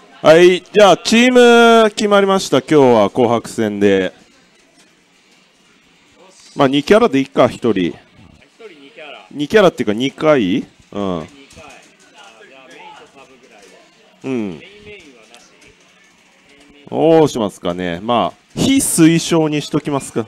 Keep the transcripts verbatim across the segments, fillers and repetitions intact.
はい、じゃあチーム決まりました。今日は紅白戦で、まあにキャラでいいか、ひとり。にキャラっていうかにかい。うん。うん。どうしますかね。まあ非推奨にしときますか。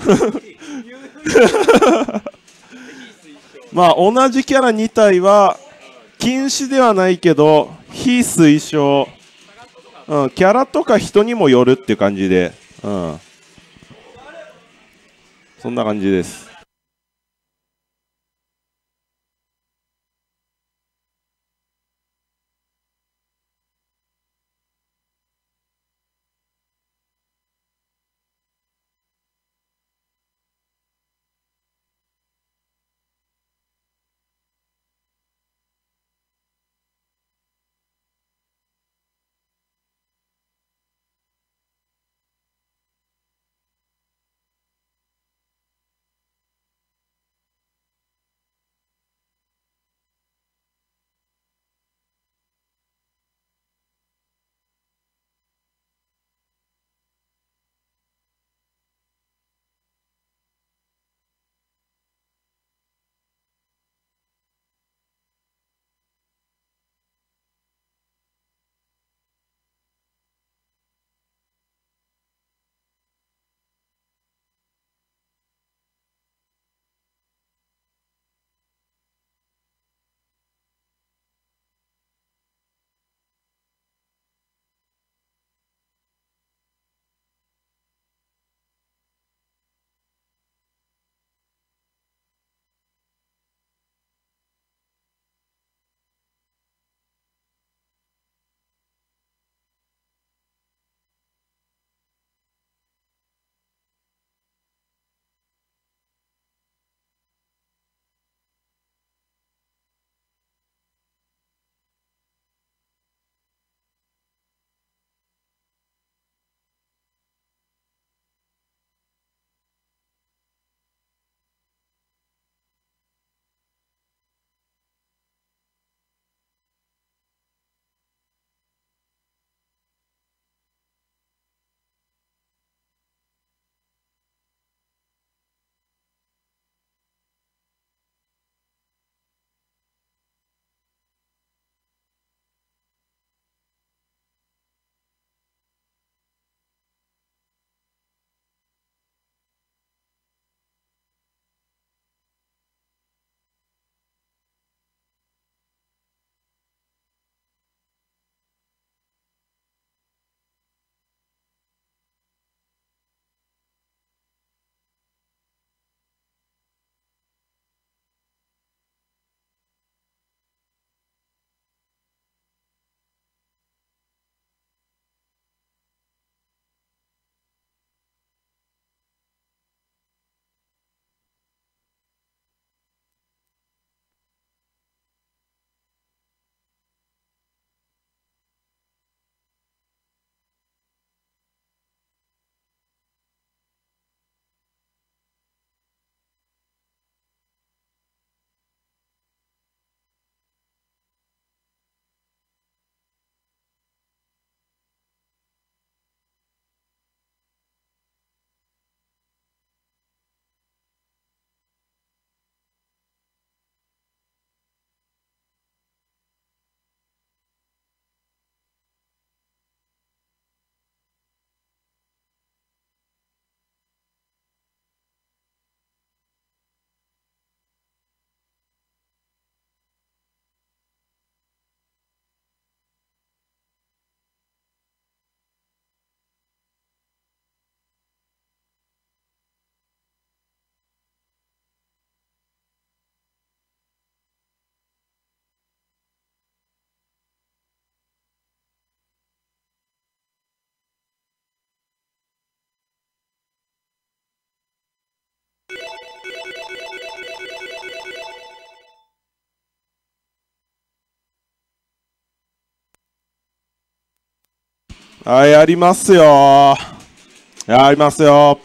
まあ同じキャラに体は禁止ではないけど非推奨。うん、キャラとか人にもよるっていう感じで、うん、そんな感じです。はい、やりますよ。やりますよ。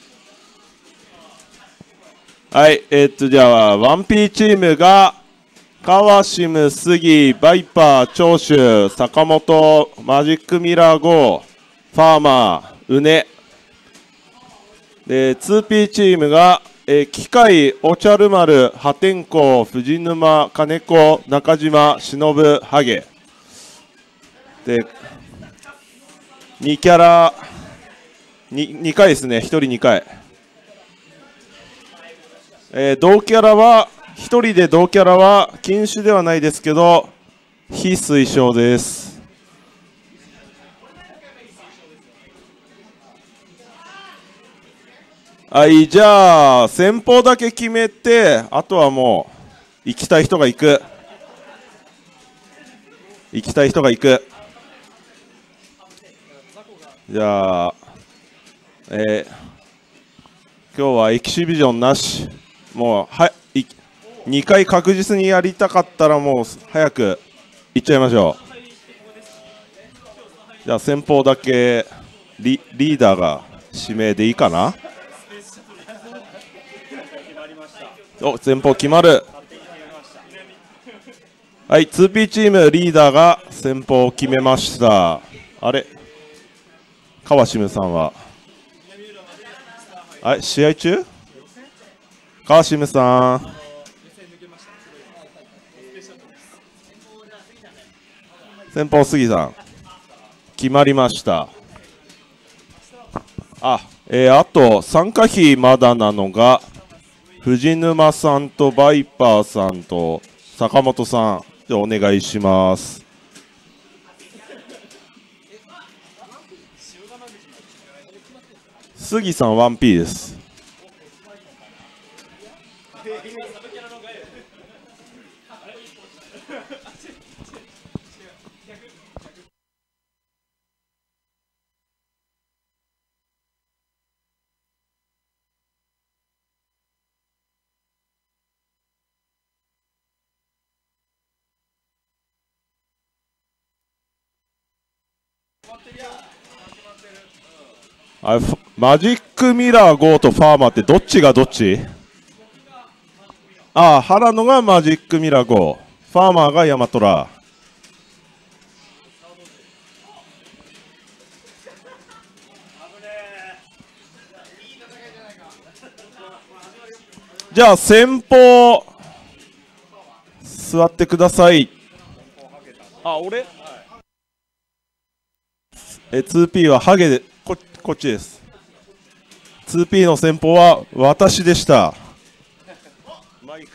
はい、えー、っと、じゃあ、ワンピーチームが、 川島、杉、バイパー、長州、坂本、マジックミラーゴー、ファーマー、うね。で、ツーピー チームが、えー、機械、おちゃる丸、破天荒、藤沼、金子、中島、忍、ハゲ。で、にキャラ、に, にかいですね、ひとりにかい。えー、同キャラは、ひとりで同キャラは禁止ではないですけど、非推奨です。はい、じゃあ、先方だけ決めて、あとはもう、行きたい人が行く。行きたい人が行く。じゃあ、えー、今日はエキシビジョンなし。もう、は、い、にかい確実にやりたかったらもう早く行っちゃいましょう。じゃあ先方だけ リ, リーダーが指名でいいかな。お、先方決まる。はい、ツーピー チームリーダーが先方を決めました。あれ、川島さんはあれ、試合中？川島さん、先方杉さん決まりました。あ、えー、あと参加費まだなのが藤沼さんとバイパーさんと坂本さんでお願いします。杉さん ワンピー です。あ、マジックミラーゴーとファーマーってどっちがどっち？ああ、原野がマジックミラーゴー、ファーマーがヤマトラ。じゃあ先方座ってください。あ、俺え ツーピー はハゲで こ, こっちです。 ツーピー の先方は私でした。マイク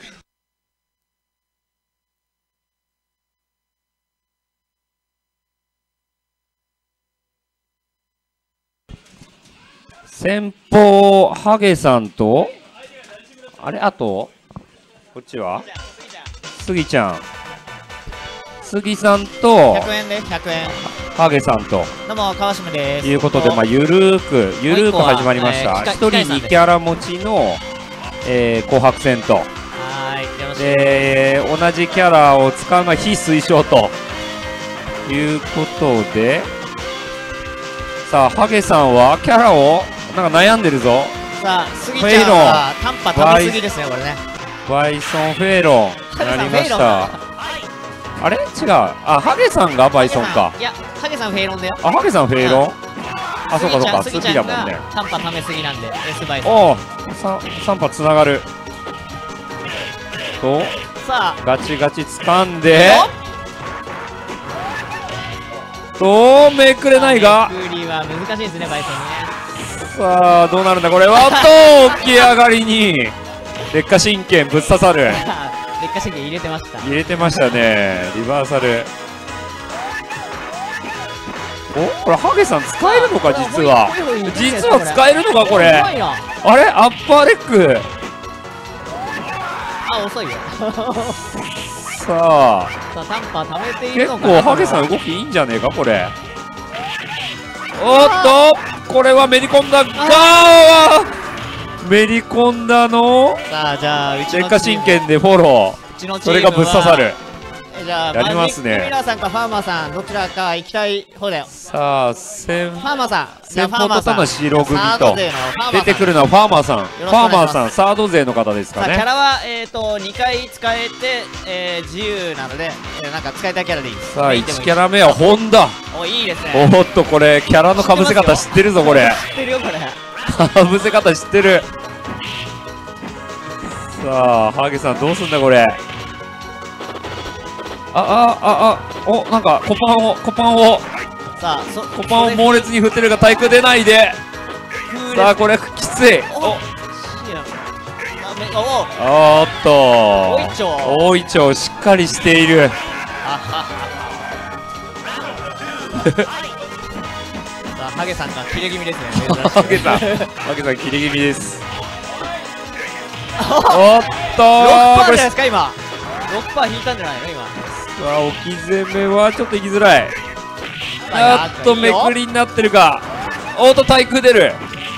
先方ハゲさんとあれ、あとこっちはスギちゃん、スギさんとひゃくえんでひゃくえん。 ハゲさんとどうも川島です。 ということで、まあ、ゆるーくゆるーく始まりました。ひとりにキャラ持ちの、えー、紅白戦と、 はーい、よろしく。 で同じキャラを使うのは非推奨ということで、さあハゲさんはキャラをなんか悩んでるぞ。 さあスギちゃんは短波食べ過ぎですね、これね。 バイソンフェイロンなりました。あれ違う、あ、ハゲさんがバイソンか。 いや、ハゲさんフェイロンだよ。 あ、ハゲさんフェイロン、あ、そうかそうか、 ススギだもんね。 短波食べ過ぎなんで S バイソン。 おお、さん波つながると、 さあガチガチ掴んでと、めくれないが、 めくりは難しいですね、バイソンね。 さあどうなるんだこれは。おっと、起き上がりに劣化神経ぶっ刺さる。 劣化神経入れてました。 入れてましたね、リバーサル。お、これハゲさん使えるのか、実は実は使えるのかこれ。あれ、アッパーレッグ。 あ、遅いよ。 さあさあ短波貯めている結のかな。 構ハゲさん動きいいんじゃねえかこれ。おっと、これはめり込んだがめり込んだのさあ、じゃあうちの劣化神経でフォロー、それがぶっ刺さる。 じゃあやりますねマジックミラーさんかファーマーさんどちらか行きたい方だよ。 さあ先ファーマーさんじゃあ先ファーマーさん方との白組とサード勢のファーマーさん出てくるのはファーマーさん。フろしくお願いしますァーマーさんサード勢の方ですかさあキャね。 ラはえっとにかい使えて、えー、自由なので、えー、なんか使いたいキャラでいいです。 さあいメインでもいいちキャラ目はホンダ。 おいいですね。 おっとこれキャラのかぶせ方知ってるぞこれ。 知ってるよこれ。 かぶせ方知ってる。さあハゲさんどうすんだこれ。ああああおなんかコパンをコパンをさあそコパンを猛烈に振ってるが対空出ないで。さあこれきつい。 おおおおおっと大いちょう大いちょうしっかりしている。 さあハゲさんが切れ気味ですね。 ハゲさんハゲさん切れ気味です。おっとろくパーセントじゃないこれですか今。ろくパーセント引いたんじゃないの今。 さあ置き攻めはちょっと行きづらい。やっとめくりになってるか。おっと対空出る。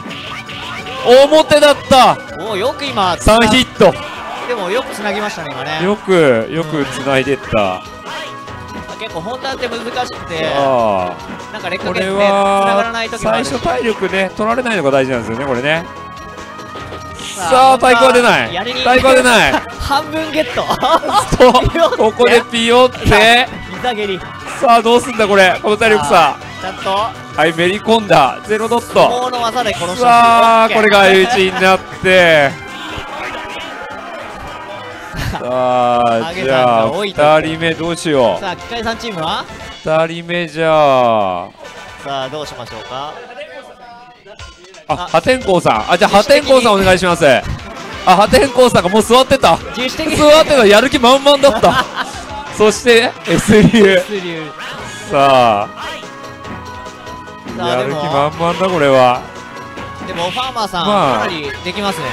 表だった。 おおよく今さんヒット。 でもよくつなぎましたね今ね。 よくよくつないでった。 結構本当って難しくてあなんかレッこれドゲームねつながらはない時もあるし。 最初体力ね取られないのが大事なんですよねこれね。さあ対抗は出ないやりに対抗は出ない半分ゲットとここでピヨって膝蹴り。 さあどうすんだこれこの体力差。 ちゃんとはいめり込んだゼロドッ相ト。 撲の技で殺した。 さあこれが相打ちになってさあじゃあふたりめどうしよう。 さあ機械さんチームはふたりめじゃあさあどうしましょうか。 あ破天荒さん。あじゃあ破天荒さんお願いします。あ破天荒さんがもう座ってた自主的に座ってたやる気満々だったそして S 流スリューさあやる気さあでも満々だこれは。 でもファーマーさん、 まあかなりできますね。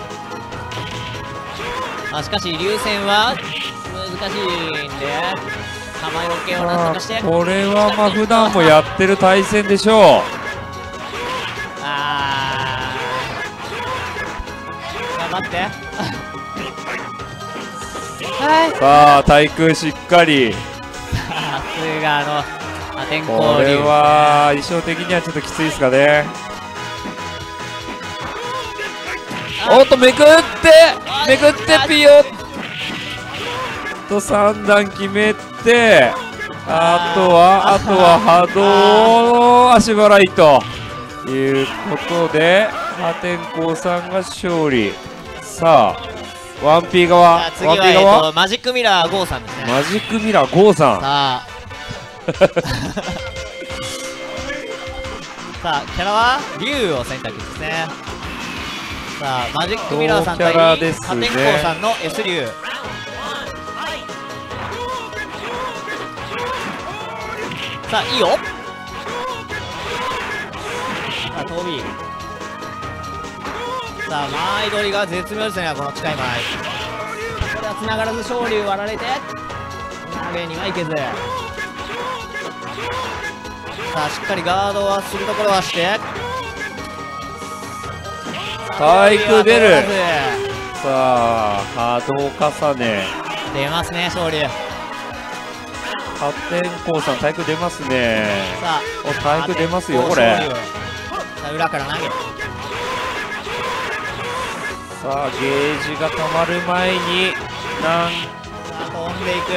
あしかし流線は難しいんで弾よけをなんとかして。 これはまあ普段もやってる対戦でしょう。 あー頑張ってはいさあ対空しっかり。 さすがの破天こ荒流。 れは衣装的にはちょっときついですかね。おっとめくってめくってピヨッとさん段決めてあとはあとは波動足払いということで破天荒さんが勝利。さあワンピー側さあ次ワンピは、えー、 ー側とマジックミラーゴーさんですね。 マジックミラーゴーさん。 さあさあキャラは竜を選択ですね。さあマジックミラーさん対同キャラですね破天荒さんの S 竜。さあいいよ。さあ飛びさあ前取りが絶妙ですねこの近い前。これは繋がらず昇竜割られて投げにはいけず。さあしっかりガードはするところはして対空出る。 通さあ波動重ね出ますね昇竜。 破天荒さん対空出ますね。 さあお対空出ますよこれ。 昇竜さあ裏から投げさあゲージが溜まる前になんさあ飛んでいく。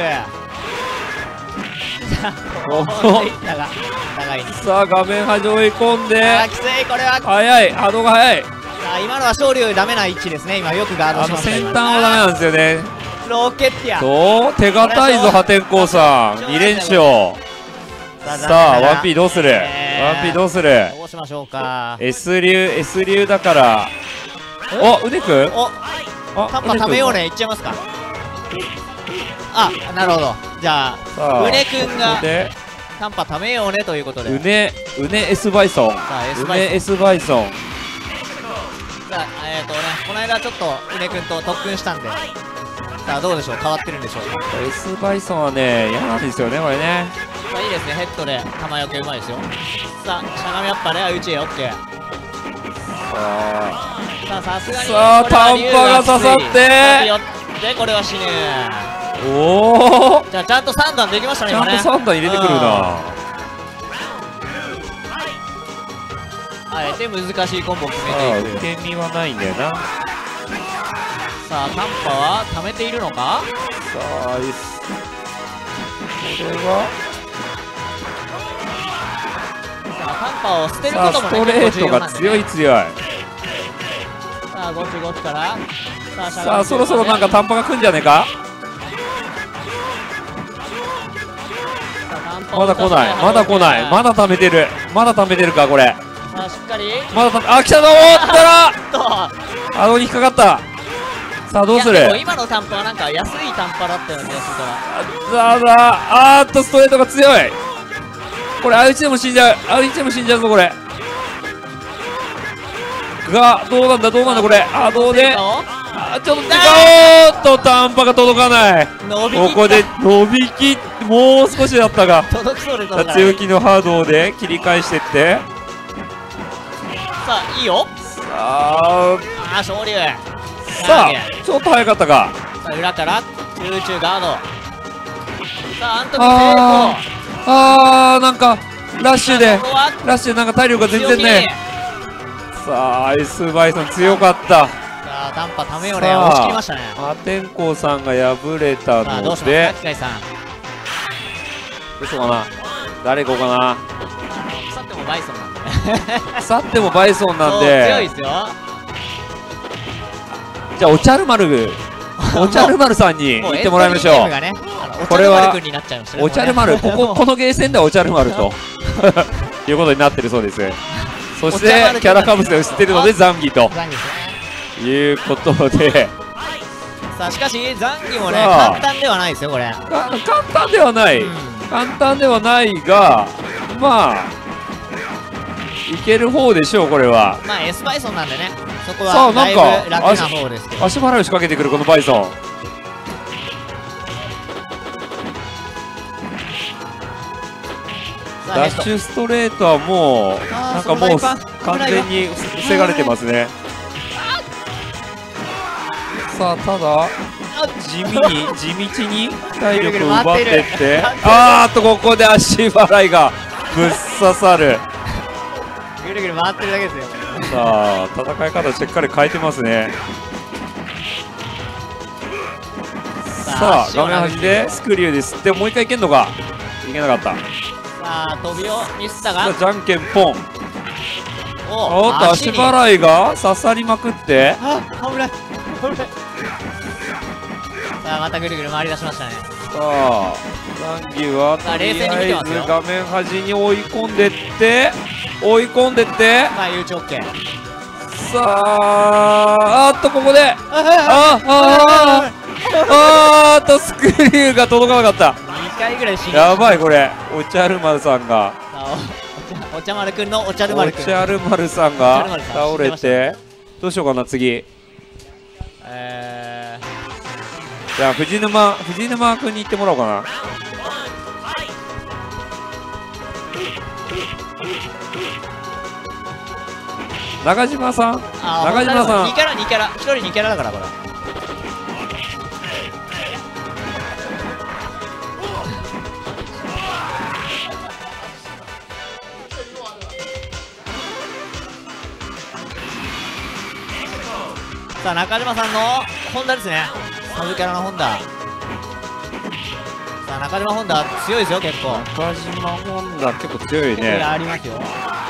さあお飛んでいったが互いにさあ画面端追い込んであーきついこれは。さ速い波動が速い。 あ今のは昇竜ダメな位置ですね。今よくガードあのしました。 先端はダメなんですよね。 ロケッティアそう手堅いぞ破天荒さんに連勝。さあワンピーどうする、 えーワンピーどうする。 どうしましょうか。 S 流 S 流だからおうねくんおあタンパ食べようねいっちゃいますか。あなるほど。じゃあさあうねくんがでタンパ食べようねということで。 うねうね S バイソンさあ S うバイソンね S バイソンさあえっ、ー、とねこの間ちょっとうねくんと特訓したんでさあどうでしょう変わってるんでしょうか。 S バイソンはね嫌なんですよねこれね。 さあいいですねヘッドで弾よけうまいですよ。さあしゃがみアッパーで相打ちへ OK。 さあさあさすがにさあこれは竜タンパが刺さってきつい飛び寄ってこれは死ぬ。 おお、 じゃあちゃんとさん段できましたねちゃんと今ね。 さん段入れてくるな。 あえて難しいコンボを決さあめていく。 受け身はないんだよな。ささあタンパは溜めているのか。 あいっす、これはさあタンパを捨てるさあこともねストレ結構重ートが要なんでね強い強い。 さあゴチゴチからさあしゃがんでさあそろそろなんかタンパが来んじゃねえか。 さあタンパをまだ来ない、まだ来ない、まだ貯めてる、まだ貯めてるかこれ。 さあしっかりまだ貯め、あ来たぞ、おったらと顎に引っかかった。さあどうする。 いやでも今のタンパはなんか安いタンパだったような気がするからさあさあ、あーっとストレートが強い。これ相打ちでも死んじゃう、相打ちでも死んじゃうぞこれ。がどうなんだどうなんだこれ。あーどうで、あーちょっと違う、おーっとタンパが届かない。 伸びきったここで伸びきってもう少しだったが、 届きそうで届かない。 強気の波動で切り返してってさあいいよ。 さあああ昇竜。 さあちょっと早かったか。 さあ裏から空中ガード。さあアントニーあーあーなんかラッシュで成功。ここはラッシュでなんか体力が全強気然ね。さあアイスバイソン強かった。 さあタンパためようね。 さあ押し切りましたね。 破天荒さんが敗れたさあどうしますのでか機械さん。 どうしようかな、誰行こうかな。 腐ってもバイソンなんでね。 腐ってもバイソンなんそう強いで、 ですよ。 じゃあおちゃる丸おちゃる丸さんにもう行ってもらいましょう。 エントリーゲームがねあのこれはおちゃる丸くんになっちゃいましたね。 おちゃる丸、こここのゲーセンではおちゃる丸ということになってるそうです。そしお茶丸てキャラかぶせを知ってるのでザンギと残儀ですね。 いうことで、 さあしかし残儀もねさあ簡単ではないですよこれ。 か簡単ではない、 うん簡単ではないが、まあいける方でしょうこれは。 まあ S バイソンなんでねそこさあはだいなんかぶ楽な方ですけど。 足払いを仕掛けてくるこのバイソン。 さあヘッドダッシュストレートはもうあーなんかもうそのライパ完全に防がれてますね。さあただ地味に地道に体力を奪ってってあーっとここで足払いがぶっ刺さる。 ぐるぐる回ってるだけですよ。 さあ戦い方しっかり変えてますね。さあ画面端でスクリューで吸ってもう一回いけんのか、いけなかった。 さあ飛びをミスったさあがじゃんけんポン。 おおっと足に払いが刺さりまくって、 あ危ない危ない。さあまたぐるぐる回り出しましたね。 さあザンギはさあ冷とりあえ静に見てますよず画面端に追い込んでって追い込んでってまあ誘致 OK。 さああーっとここであああああーっとスクリューが届かなかった。 にかいぐらい死にやばいこれおちゃる丸さんがさあおお茶丸くんのお茶るお丸くん。 ちゃる丸さんおちゃがる丸さん倒れてどうしようかな次。 えじゃあ藤沼藤沼君に行ってもらおうかな。中島さんー、あ中島さんにキャラにキャラひとりにキャラだからこれ。さあ中島さんのホンダですね。サブキャラのホンダ。さあ中島ホンダ強いですよ結構。 中島本田結構強い結構ね。 ありますよ。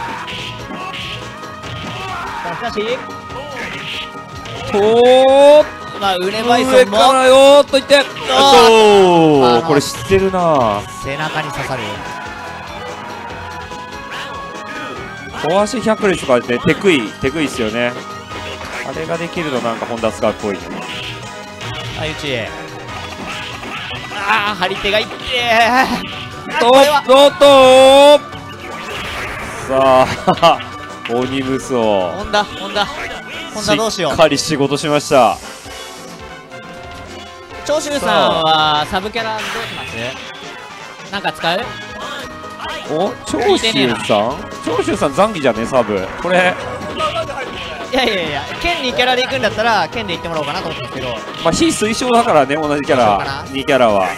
さあしかしとーまあウネバイソンも上からよーっといってあおのーこれ知ってるな。 背中に刺さる。 小足百列とかねテクイテクイっすよね。あれができるとなんか本田使うっぽいね。 あゆちああ張り手がいってとこれはっとっとさあ鬼武装ホンダホンダホンダどうしよしっかり仕事しました。 長州さんはサブキャラどうします？なんか使う？ お長州さん長州さん残機じゃねサブこれいやいやいや、剣にキャラで行くんだったら剣で行ってもらおうかなと思ったんですけど、 まあ非推奨だからね、同じキャそうかなラにキャラは。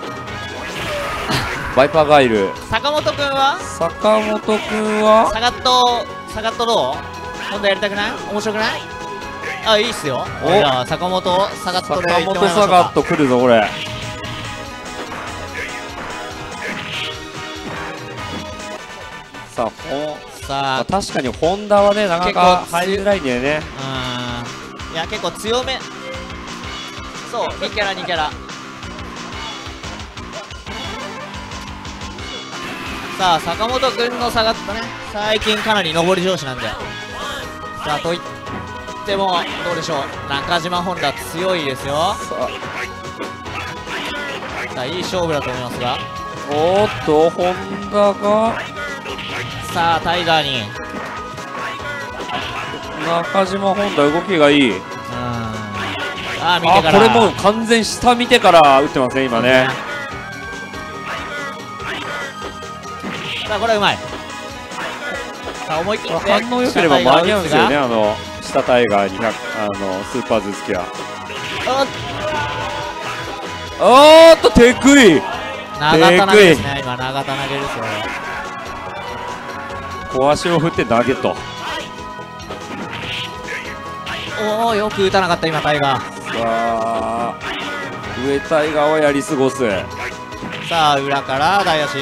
バイパーガイル。 坂本くんは坂本くんはサガットサガットどう？今度やりたくない？面白くない？あ、いいっすよ。 おじゃあ坂本サガットで坂本行ってもらいましょうか。 サガット来るぞこれ。さあほさあ、 まあ、確かにホンダはねなかなか結構入りづらいんだよね。 うーん、いや結構強め。そう、にキャラにキャラ。さあ坂本くんの下がったね、最近かなり上り調子なんで、さあといってもどうでしょう、中島本田強いですよ。 ささあいい勝負だと思いますが、 あおっとホンダがさあタイガーに、 中島本田動きがいい。 うーん、ああ見てから、 あこれもう完全下見てから打ってますね今ね。 さあこれはうまい。さあ思い切って反応良ければ間に合うんですよね、あの下タイガーにひゃくあのスーパーズ付きは。 おっおーっと手食い長田投げですね、今長田投げですよ。 小足を振って投げと。 おおよく打たなかった今タイガー。 さあ上タイガーはやり過ごす。 さあ裏から大足。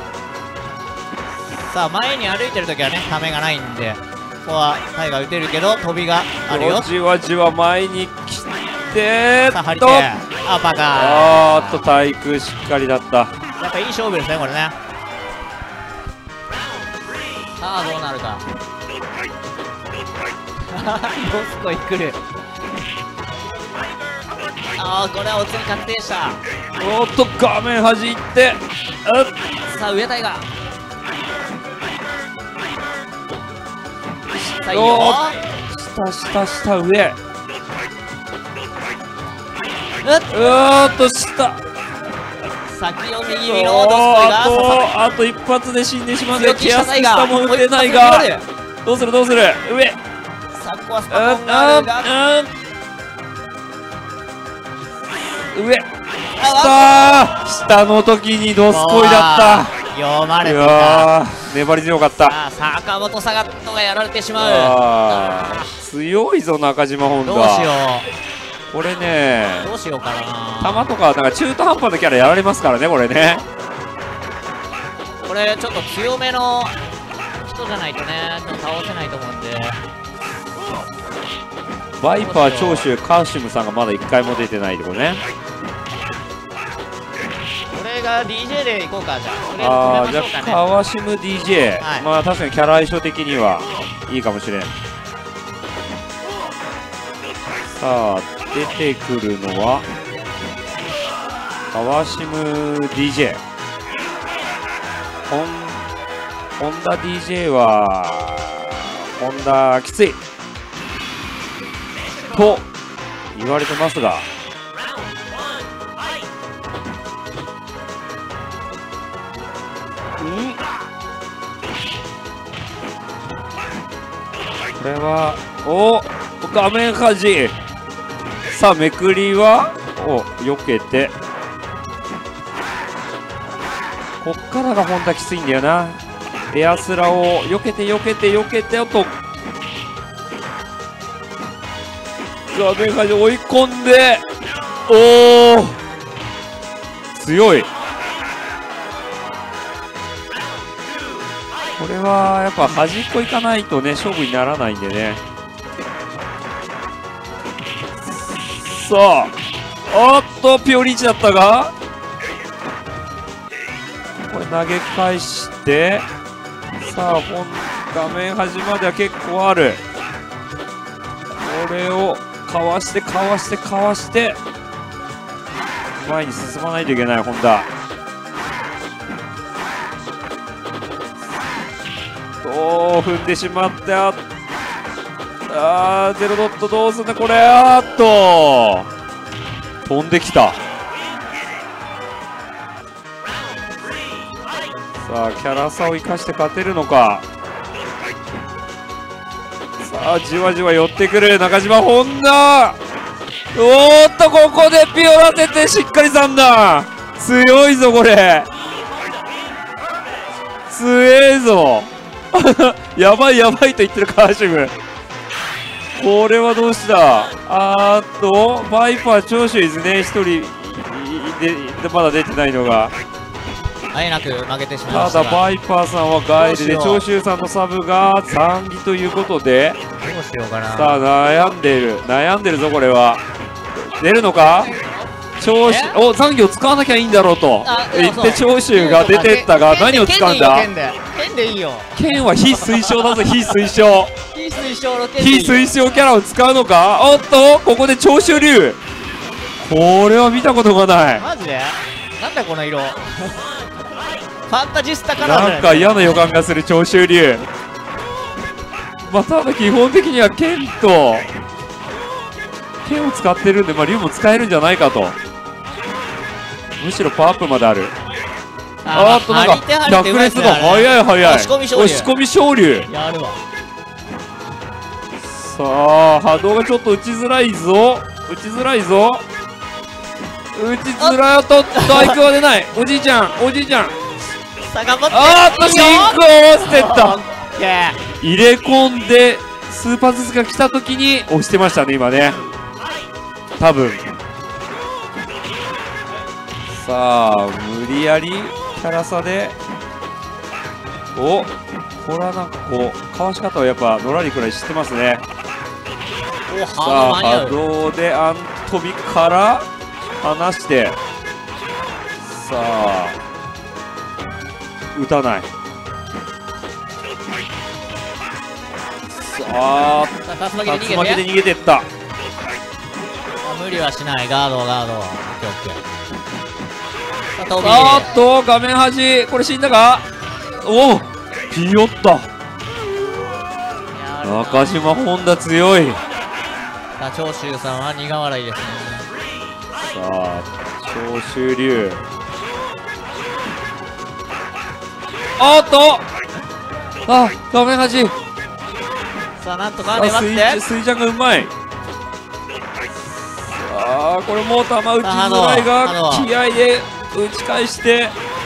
さあ前に歩いてるときはねためがないんで、ここはタイガー打てるけど飛びがあるよ。 じわじわ前に来てさあ張りと手、あバカあーっと対空しっかりだった。 やっぱいい勝負ですねこれね。さあどうなるか。どすこい来る。ああこれはおつり確定した。 おっと画面端いってあっさあ上タイガー、さあいいおよ。 下下下上うっうわーっと下先を右見ろ。どすこいがあ刺さとあと一発で死んでしまう。 強気したタイガー、 下も打てない追がいかけてくる。 どうするどうする上さあここはスうんパコンがあるが、 うん上あ下下の時にどすこいだっ読また。いれていた。 やー粘り強かった。 さあ坂本サガットがやられてしまう。 あー強いぞ中島本田。 どうしよこれねうどうしようかな。 弾とかなんか中途半端なキャラやられますからねこれね。 これちょっと強めの人じゃないとねちょっと倒せないと思うんで、 バイパー長州カーシムさんがまだいっかいも出てないとこね。 これが ディージェー でいこうか。じゃあとりあーじゃああえず決めましょうかね。 川シム ディージェー、 はいまあ確かにキャラ相性的にはいいかもしれん。さあ出てくるのは川シム ディージェー、 ホンホンダ ディージェー はホンダきついと言われてますが、うんこれはお画面端。さあめくりはお避けて、こっからが本当はきついんだよな。エアスラを避けて避けて避けておと画面端追い込んで、おお強い。これはやっぱ端っこ行かないとね勝負にならないんでね。さあおっとピオリーチだったが、これ投げ返して、さあ本画面端までは結構ある。これをかわしてかわしてかわして前に進まないといけない本田。おお踏んでしまった。あーゼロドットどうすんだこれ。あーっと飛んできた。さあキャラ差を生かして勝てるのか。ささあじわじわ寄ってくる中島本田。おーっとここでピオラせてしっかりさん段。強いぞこれ、強えぞやばいやばいと言ってるカーシム。これはどうした。あーっとバイパー長州いずね、一人でまだ出てないのが。 あえなく負けてしまいたましたが、 だバイパーさんはガイルで長州さんのサブがさんぎということで、 どうしようかな。 さあ悩んでいる悩んでるぞこれは。出るのか長州。お残機を使わなきゃいいんだろうと言って長州が出てったが、何を使うんだ。 剣で剣でいいよ。 剣は非推奨だぞ。非推奨非推奨の剣でいい非よ。 推奨キャラを使うのか。おっとここで長州龍、これは見たことがない。 マジでなんだこの色ファンタジスタカラーじゃなんか嫌な予感がする長州龍。まあただ基本的には剣と剣を使ってるんで、まあ龍も使えるんじゃないかと。むしろパワーアップまである。あーっとなんか百列が早い早い。 押し込み昇竜押し込み昇竜。 やるわ。 さあ波動がちょっと打ちづらいぞ、打ちづらいぞ、打ちづらいと。大工は出ない。おじいちゃんおじいちゃん。 さあ頑張って。 あーっとシンクを押してった。 オッケー。 入れ込んで数パずつが来た時に押してましたね今ね、多分。さあ無理やりキャラ差で、おこれはなんかこうかわし方はやっぱのらりくらい知ってますね。 おさあ間に合う。 波動でアントビから離して、さあ打たない。さあさあ竜巻で逃げて竜巻で逃げてった。 あ無理はしない。ガードガード。オッケーオッケー。さあ飛びあーっと画面端、これ死んだか。おおピヨッタ。中島本田強い。 さあ長州さんは苦笑いですね。 さあ長州龍、あーっとあ画面端。 さあなんとかあスイ粘ってスイちゃんがうまい。さあこれもう球打ちづらいが気合で打ち返して、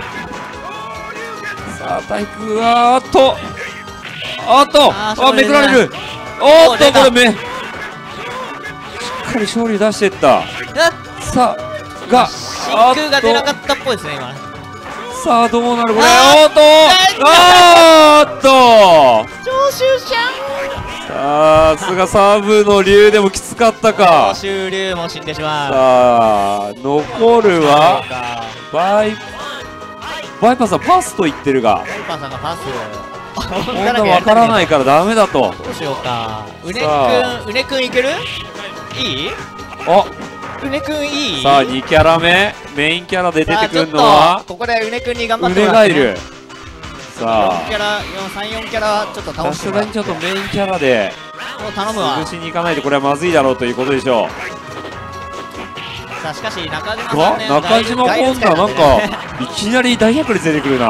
さあ体育があっとあっとあーあめくられる。おーっとこれ目しっかり勝利出していった。さあが真空が出なかったっぽいですね今ね。 さあどうなるこれ。 あーおーっとあーっと長州ちゃん。 さすがサーブの竜でもきつかったか。 長州龍も死んでしまう。 さあ残るはそうかバイバイパーさんパスと言ってるが、 バイパーさんがパス。 こんなわからないからダメだと。 どうしようか。うねさくんうねくんいける？いい？ あうねくんいい？ さあにキャラ目メインキャラで出てくるのさあはちょっとここでうねくんに頑張うってもらって、ね、 ねがいる。さよんキャラさんよんキャラちょっと倒あさすしてもらってがにちょっとメインキャラでもう頼むわ。 潰しに行かないとこれはまずいだろうということでしょう。 さあしかし中島さがんね中島本田なんかいきなり大百列出てくるな。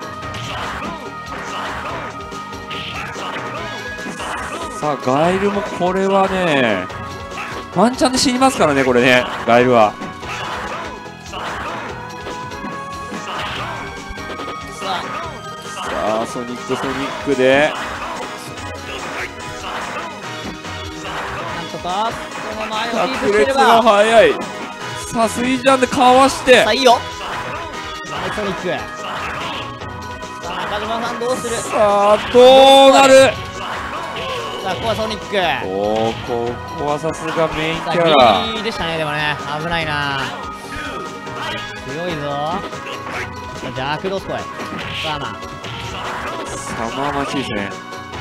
さあガイルもこれはねワンチャンで死にますからねこれねガイルは。 ささあソニックソニックであなんとかこの前をキープ百列がしてれば速い。さあスイジャンでかわしてさあいいよ。ナイスソニック。さあ中島さんどうする。ささあどうなる。 あここはソニック。 おおここはさすがメインキさあャラ。 ギリギリでしたね。でもね危ないな。強いぞ。さあジャークドスコイ。さあまあサマーマチですね。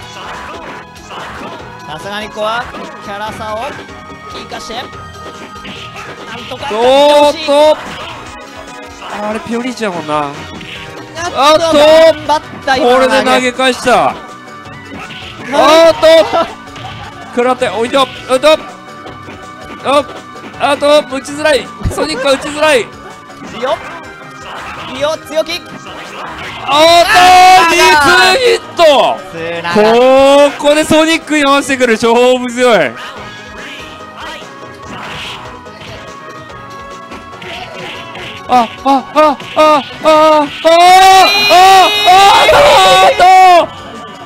さすがにここはキャラ差を生かしてなんとかおーっ勝ってほしい。 とあれピオリーチやもんな。 ああっと頑張った今のこれで投げ返した。おーっと食らっておいとおいとおあと打ちづらいソニックは打ちづらい。 いいよいいよ強気。 おっとリツヒット。 つながっここでソニックに合わせてくる、勝負強い。ああああああああああああ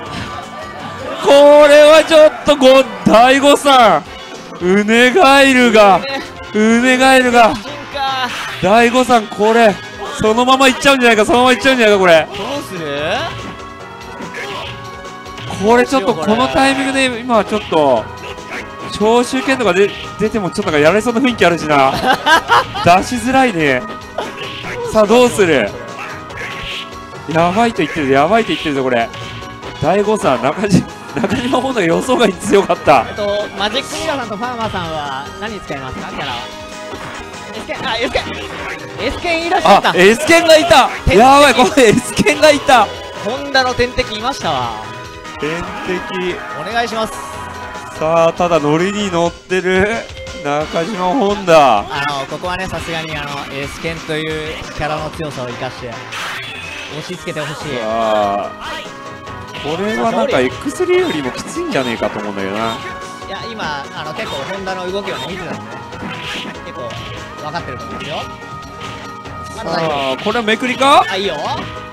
これはちょっとご大悟さん、ウネガイルがウネガイルが大悟さん、これそのままいっちゃうんじゃないか、そのままいっちゃうんじゃないか、これどうする。 これちょっとこのタイミングで今はちょっと長州剣とかで出てもちょっとなんかやられそうな雰囲気あるしな出しづらいね。さあどうする。やばいと言ってるぞ、やばいと言ってるぞ、これ大悟さん、中島中島本田が予想外に強かった。 えっとマジックミラーさんとファーマーさんは何使いますか、キャラは。エスケン、あ、エスケンエスケンいらっしゃった。 あ、エスケンがいた。やばい、これエスケンがいた。 ホンダの天敵いましたわ。 天敵お願いします。 さあ、ただノリに乗ってる中島本田。 あのここはね、さすがにあのエスケンというキャラの強さを生かして押し付けてほしい。 さあこれはなんか エックススリー よりもきついんじゃねえかと思うんだけどな。 いや今あの結構ホンダの動きをね見てたんで結構分かってると思うんですよ。まだ大丈さあこれはめくりか。 夫。あ、いいよ。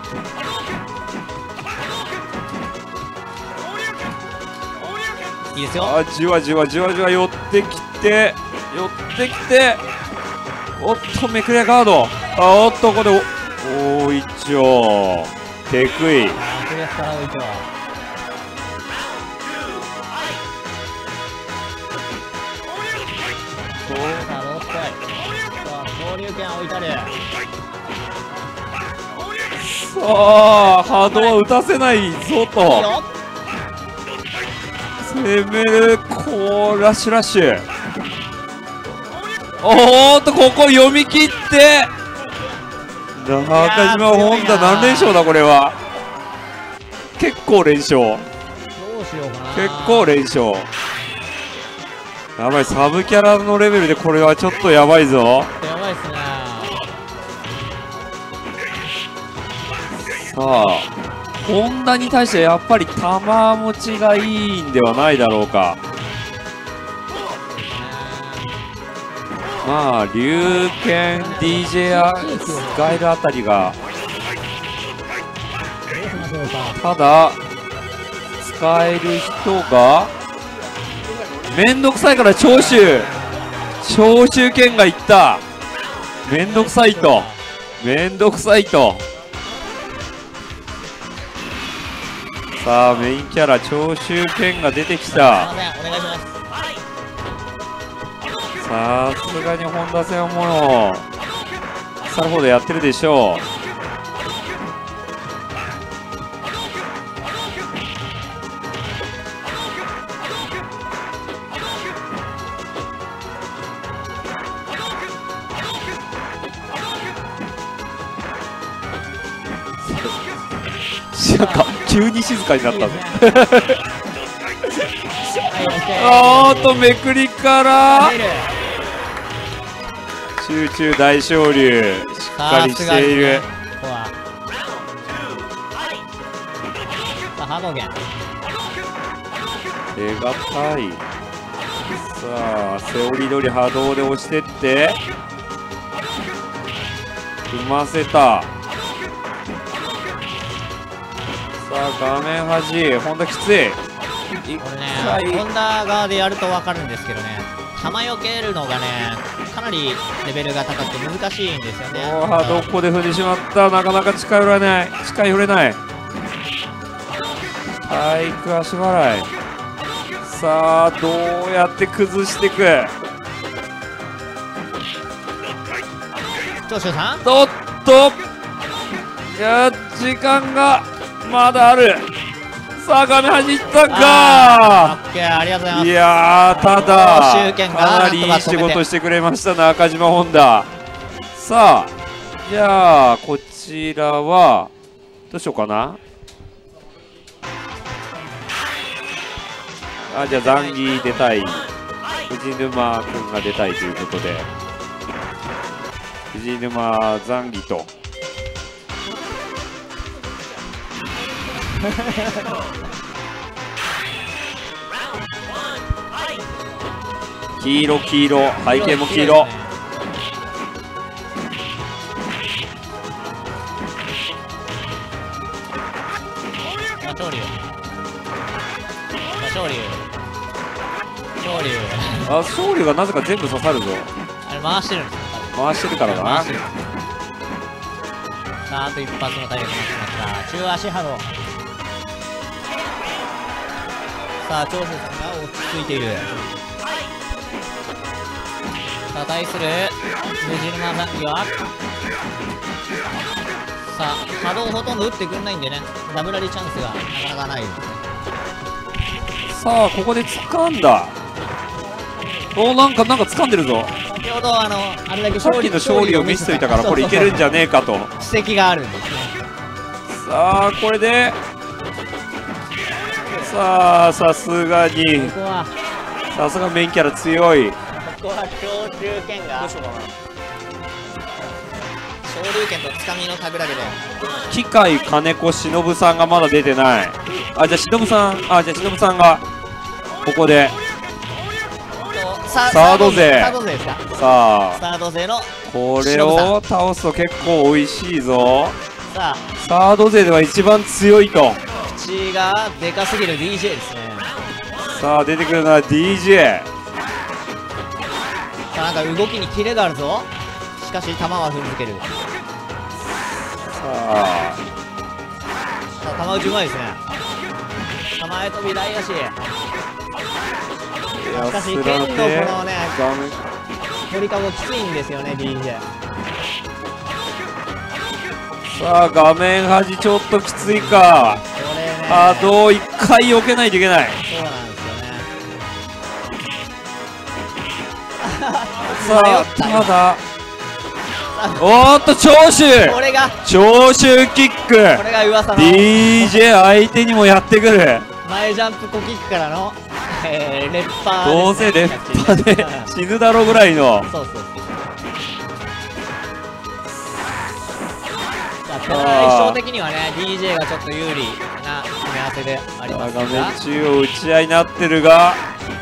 いいですよ。 あ、じわじわじわじわ寄ってきて寄ってきて、おっとめくりカード。あ、おっとここでおお一丁テクイ。 あ、クリアスから置いてはそうさあロースカイ、さあ昇竜拳置いたる。 さあ波動は打たせないぞいいとよ。 攻める。こうラッシュラッシュ。おーっとここ読み切って中島本田何連勝だこれは。結構連勝、 どうしようかな。 結構連勝。やばい、サブキャラのレベルでこれはちょっとやばいぞ。 やばいっすね。 さあ本田に対してやっぱり玉持ちがいいんではないだろうか。まあ龍拳 ディージェー やスカイルあたりが、ただ使える人がめんどくさいから長州長州剣がいった。めんどくさいとめんどくさいと。さあメインキャラ長州剣が出てきた。 すいません、お願いします。 さすがに本田戦はもうさるほどやってるでしょう。なんか急に静かになったねおーっとめくりから集中大昇龍しっかりしている。 ここはさあ波動拳手堅い。さあセオリー通り波動で押してって踏ませた。さあ画面端本田きつい。 これね、ホンダ側でやると分かるんですけどね、弾よけるのがねかなりレベルが高くて難しいんですよね。 おーどこで踏んでしまった。なかなか近寄れない近寄れない。体育足払い。さあどうやって崩していく。 長州さんおっといや時間がまだある。さあ画面端いったか。 オッケー、ありがとうございます。 いやーただ長州剣がかなりいい仕事してくれました中島本田。さあじゃあこちらはどうしようかな。あじゃあザンギ出たい、藤沼君が出たいということで藤沼ザンギと黄色黄色、背景も黄色。 昇竜昇竜昇竜あ、昇竜がなぜか全部刺さるぞ。 あれ回してるんですよ。 回してるからだな。 回してる。さあ、あと一発の体力になってました。中足波動。さあ、長州さんが落ち着いている。さあ、対する藤沼残機はさあ、波動ほとんど打ってくんないんでね、ダブラリチャンスがなかなかないですね。 さあ、ここで掴んだ。お、なんかなんか掴んでるぞ。 先ほどあのあれだけさっきの勝利を見せといたから、これいけるんじゃねえかと。 指摘があるんですね。 さあ、これでさあ、さすがにここはさすがメインキャラ強い。 ここは昇竜拳が昇竜拳とつかみの神楽で機械金子忍さんがまだ出てない。あ、じゃあ忍さん、あ、じゃあ忍さんがここでサード勢サード勢ですか。 さあ、 サード勢のこれを倒すと結構美味しいぞ。 さあ、 サード勢では一番強いと。 口がでかすぎる ディージェー ですね。 さあ、出てくるのは ディージェー。 さあ、なんか動きにキレがあるぞ。しかし球は踏んづける。 さあ、 さあ、球打ちうまいですね。構え飛び大足。しかし剣のこのね鳥かごきついんですよね ディージェー。 さあ、画面端ちょっときついか。 これね、 波動いっかい避けないといけない。 そうなんですよね。 さあ、ただおーっと長州これが長州キック、 これが噂のディージェー 相手にもやってくる。 前ジャンプコキックからの、えー、レッパーですね。 どうせレッパーで死ぬだろうぐらいの。 そうそうそう。さあ、相性的にはね ディージェー がちょっと有利な組み合わせでありますが、 画面中央打ち合いになってるが、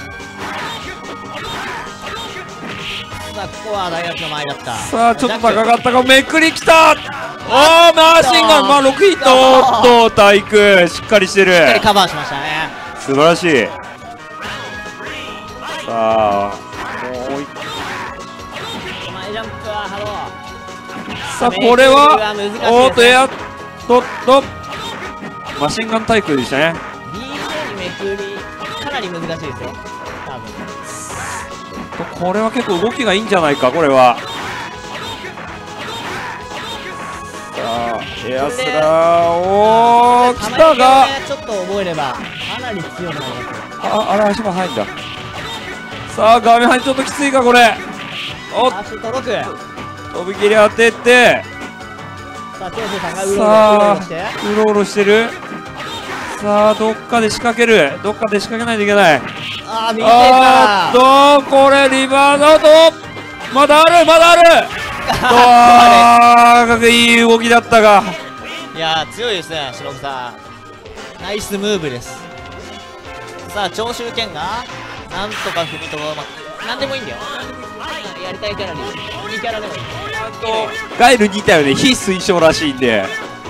さあ、ここは大学の前だった。 さあ、ちょっと高かったか、めくりきた。おー、マーシンガン、まあろくヒット。おっと、体育しっかりしてる。 しっかりカバーしましたね。 素晴らしい。さあ、もう一前ジャンプはハロー。 さあ、これはめくりは難しいですねおーっと、エアとっとマシンガン対空でしたね。 ディージェー にめくりかなり難しいですよ多分。 これは結構動きがいいんじゃないか、これは。さあ、エアスラー、おー、来たが、 ちょっと覚えればかなり強くなりますよ。 あ、あれ足場入んだ。さあ、画面入ちょっときついか、これ。おっ、 足届く。 飛び切り当てて、 さあ、長州さんがうろうろさあ、 してうろうろしてる。さあ、どっかで仕掛ける、どっかで仕掛けないといけない。 ああ、右手あかーっと、これリバードアウト、まだある、まだある。あー、いい動きだったが、 いやー、強いですね、忍さん。ナイスムーブです。さあ、長州剣がなんとか踏みとどまって、なんでもいいんだよ。やりたいキャラに、いいキャラでもいい。 ガイルにいたよね、非推奨らしいんで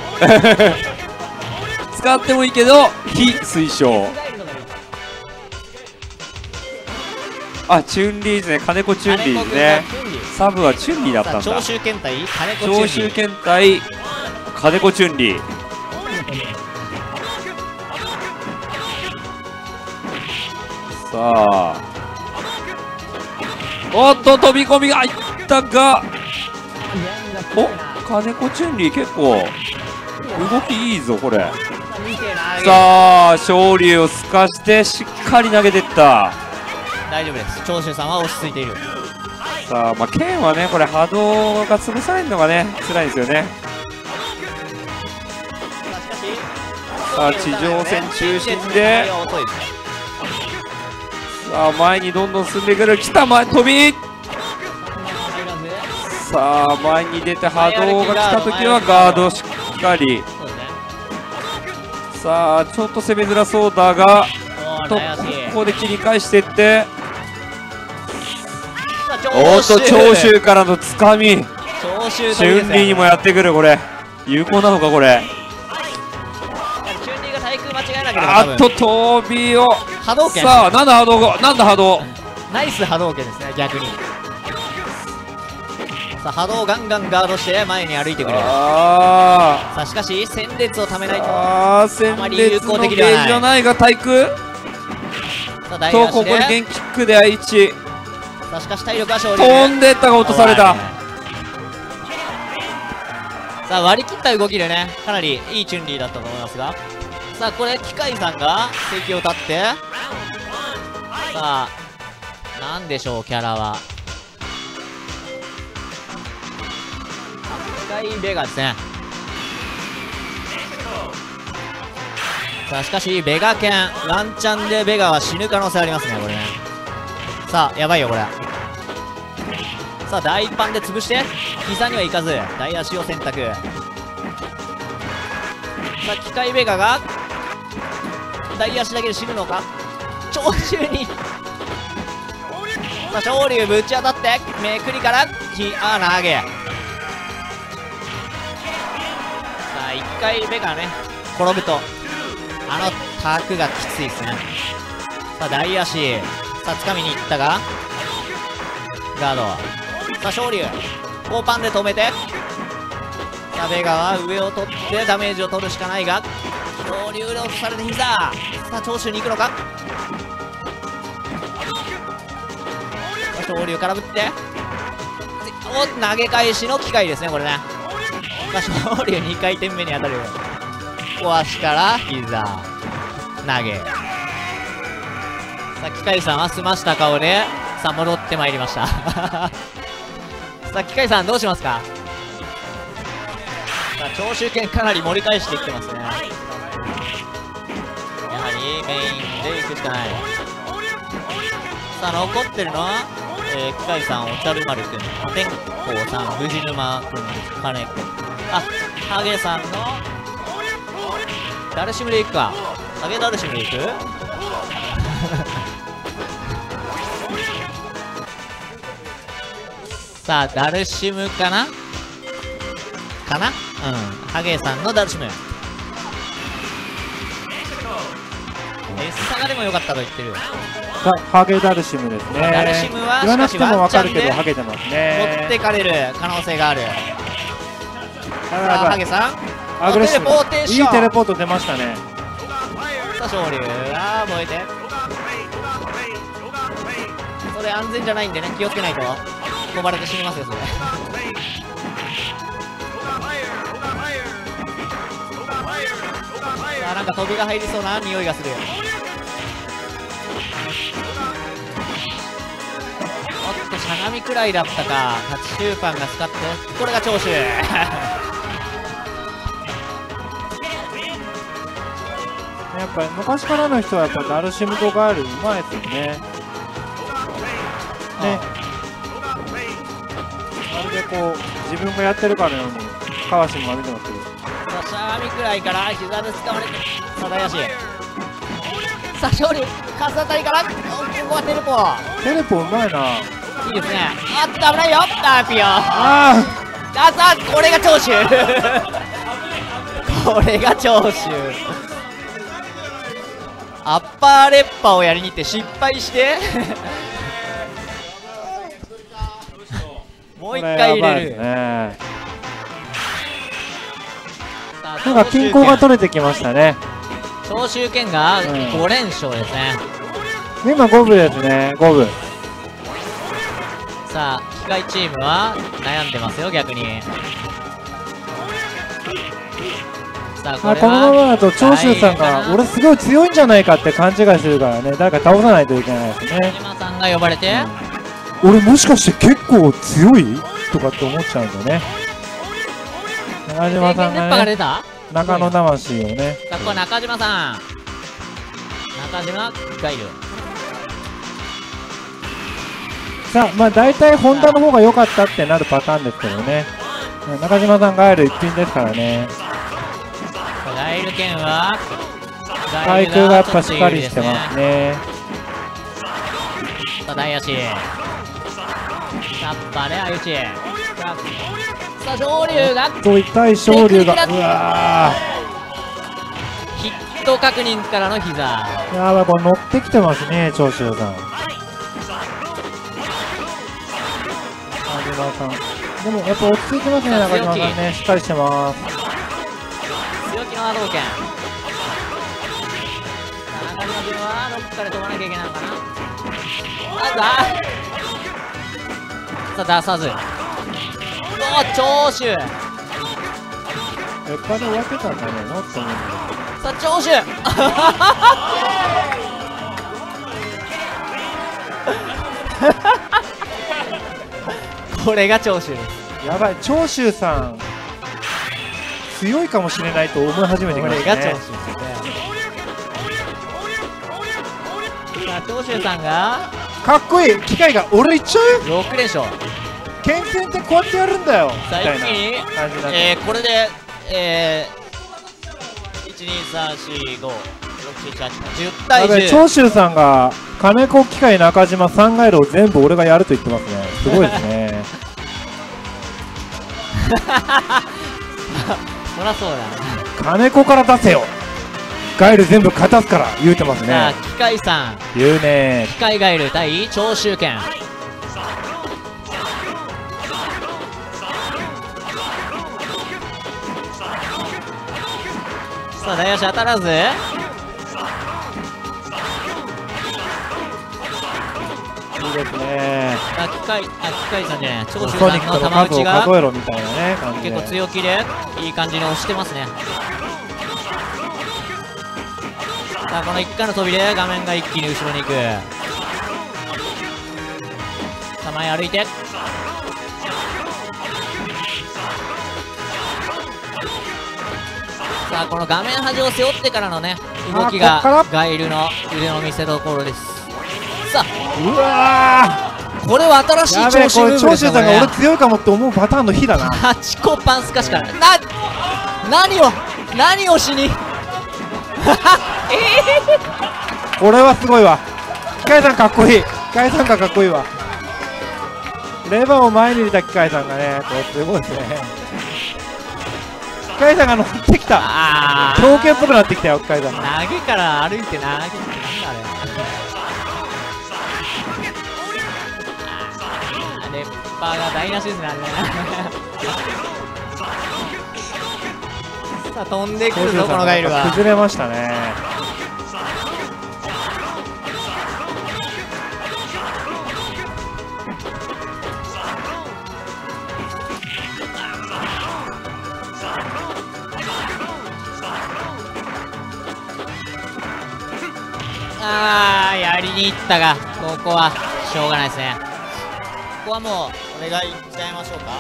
使ってもいいけど非推奨。あ、チュンリーですね、金子チュンリーですね。サブはチュンリーだったんだ。 長州剣対金子チュンリー。 長州剣対金子チュンリー。さあ、おっと、飛び込みが入ったが、お、金子チュンリー結構動きいいぞこれ。さあ、勝利をすかしてしっかり投げていった。 大丈夫です、長州さんは落ち着いている。 さあ、まあ、剣はね、これ波動が潰されるのがね辛いんですよね。さあ、地上戦中心で、さあ、前にどんどん進んでくる。来た、前飛び、さあ、前に出て波動が来た時はガードしっかり。ささあちょっと攻めづらそうだが、とこおー大足。 こで切り返していって、 さあおっと長州からのつかみ、 長州チュンリーにもやってくる。これ有効なのかこれ。 チュンリーが対空間違えなければあっと飛びを、 波動拳。 さあなんだ波動が、なんだ波動、 ナイス波動拳ですね、逆に。さあ波動をガンガンガードして前に歩いてくる。 あさあしかし戦列をためないーと。 あー戦列のゲージじゃないが対空さあ大と、 足でここでゲンキックで愛知さあしかし体力は勝利。 飛んでったが落とされた。 さあ割り切った動きでね、かなりいいチュンリーだったと思いますが、さあこれ機械さんが席を立って、さあなんでしょうキャラは。機械ベガですね。さあしかしベガ剣ワンチャンでベガは死ぬ可能性ありますねこれね。さあやばいよこれ。さあ大一般で潰して膝にはいかず大足を選択。さあ機械ベガが大足だけで死ぬのか。長州にさあ昇龍ぶち当たってめくりからひあ投げ。さあ一回ベガね転ぶとあのタクがきついですね。さあ大足さあ掴みにいったがガード。さあ昇龍大パンで止めて、さあベガは上を取ってダメージを取るしかないが昇龍で落とされて膝。さあ長州に行くのか。さあ昇龍からぶってお投げ返しの機会ですねこれね。さあ昇龍にかい転目に当たる。ここ足から膝投げ。さあ機械さんは済ました顔でさあ戻ってまいりましたさあ機械さんどうしますか。さあ長州剣かなり盛り返してきてますね。やはりメインで行くしかない。さあ残ってるのは、えー、機械さんおちゃる丸くん天功さん藤沼くん金子、あハゲさんのダルシムで行くか。ハゲダルシムで行くさあダルシムかなかな。うんハゲさんのダルシム。エスサガでもよかったと言ってる。 ハゲダルシムですね。 ダルシムは言わなくても分かるけどしかしワンチャンでハゲてますね。 持ってかれる可能性がある。 やばいやさあばいハゲさんアグレッシブ、 テレポーテーションいいテレポート出ましたね。 さあ昇龍あー燃えて、それ安全じゃないんでね気をつけないと飛ばれて死にますよそれさあなんか飛びが入りそうな匂いがする。おっとしゃがみくらいだったか。勝ち終盤が使ってこれが長州やっぱり昔からの人はやっぱダルシムとガールうまいですよね。ね、まるでこう自分がやってるかのように川島が見てますけど。 さあしゃがみくらいから膝で使われてさあ大足さあ勝利カスあたりからここはテレポテレポうまいな。 いいですね。あっと危ないよタピオああさあこれが長州これが長州アッパーレッパをやりに行って失敗してもう一回入れる。 ね、なんか均衡が取れてきましたね。 長州剣がご連勝ですね、 うん、今五分ですね。五分。 さあ機械チームは悩んでますよ逆に。さあこれはこのままだと長州さんが俺すごい強いんじゃないかって勘違いするからね、誰か倒さないといけないですね。 今さんが呼ばれて、 うん、俺もしかして結構強いとかって思っちゃうんだよね。中島さんがね中野魂をね。 さあこれ中島さん中島がいる。 さあまあ大体ホンダの方が良かったってなるパターンですけどね。中島さんガエル一品ですからね。 ガエル剣は対空がやっぱしっかりしてますね。 さあ大足タッパーで相打ち。さあ昇龍がと痛い昇龍が、うわヒット確認からの膝。 ー、やばい、これ乗ってきてますね、長州さん。中島さん、でもやっぱ落ち着いてますね、中島さんね、しっかりしてます。 強気の波動拳。中島君はどっかで飛ばなきゃいけないのかな。あさあ出さず。お長州。 やっぱり終わってたんだねのって思うんださあ長州これが長州です。 けど、やばい、長州さん強いかもしれないと思い始めてきましたね。 これが長州ですね。さあ長州さんがかっこいい機械が、俺いっちゃうよ、 ろく連勝。 剣戦ってこうやってやるんだよみさあたいな一気に、 感じになって、 えー、これで、えー、いちにさんしごろくしちはちじゅう対やばい、 じゅう。 長州さんが金子機械中島さんガイルを全部俺がやると言ってますね。すごいですね。 そりゃそうだね。 金子から出せよ、ガイル全部勝たすから言うてますさあね。 機械さん言うね。 機械ガイル対長州剣。さあ大足当たらず。 いいですね。 あ機械あ機械さんじゃない長州ソさんのニックの数を玉打ちが数えろみたいなね感じで。 結構強気でいい感じに押してますね。さあこのいっかいの飛びで画面が一気に後ろに行く。さあ前歩いてさあこの画面端を背負ってからのね動きがあこっからガイルの腕の見せ所です。さあうわこれは新しいー、やべえ、これ長州ムーブですよね。 長州さんが俺強いかもって思うパターンの日だな。 ハチコパンスカしかない。な何を何をしにこれはすごいわ。機械さんかっこいい。機械さんがかっこいいわ。レバーを前に入れた機械さんがね、これすごいですね。機械さんが乗ってきた。 あー狂犬っぽくなってきたよ、機械さんが。 投げから歩いて投げてなんだあれ。あーレッパーが台無しですねあれねさあ飛んでくるぞこのガイルは。 崩れましたね。 あーやりに行ったがここはしょうがないですね。ここはもう俺が行っちゃいましょうか。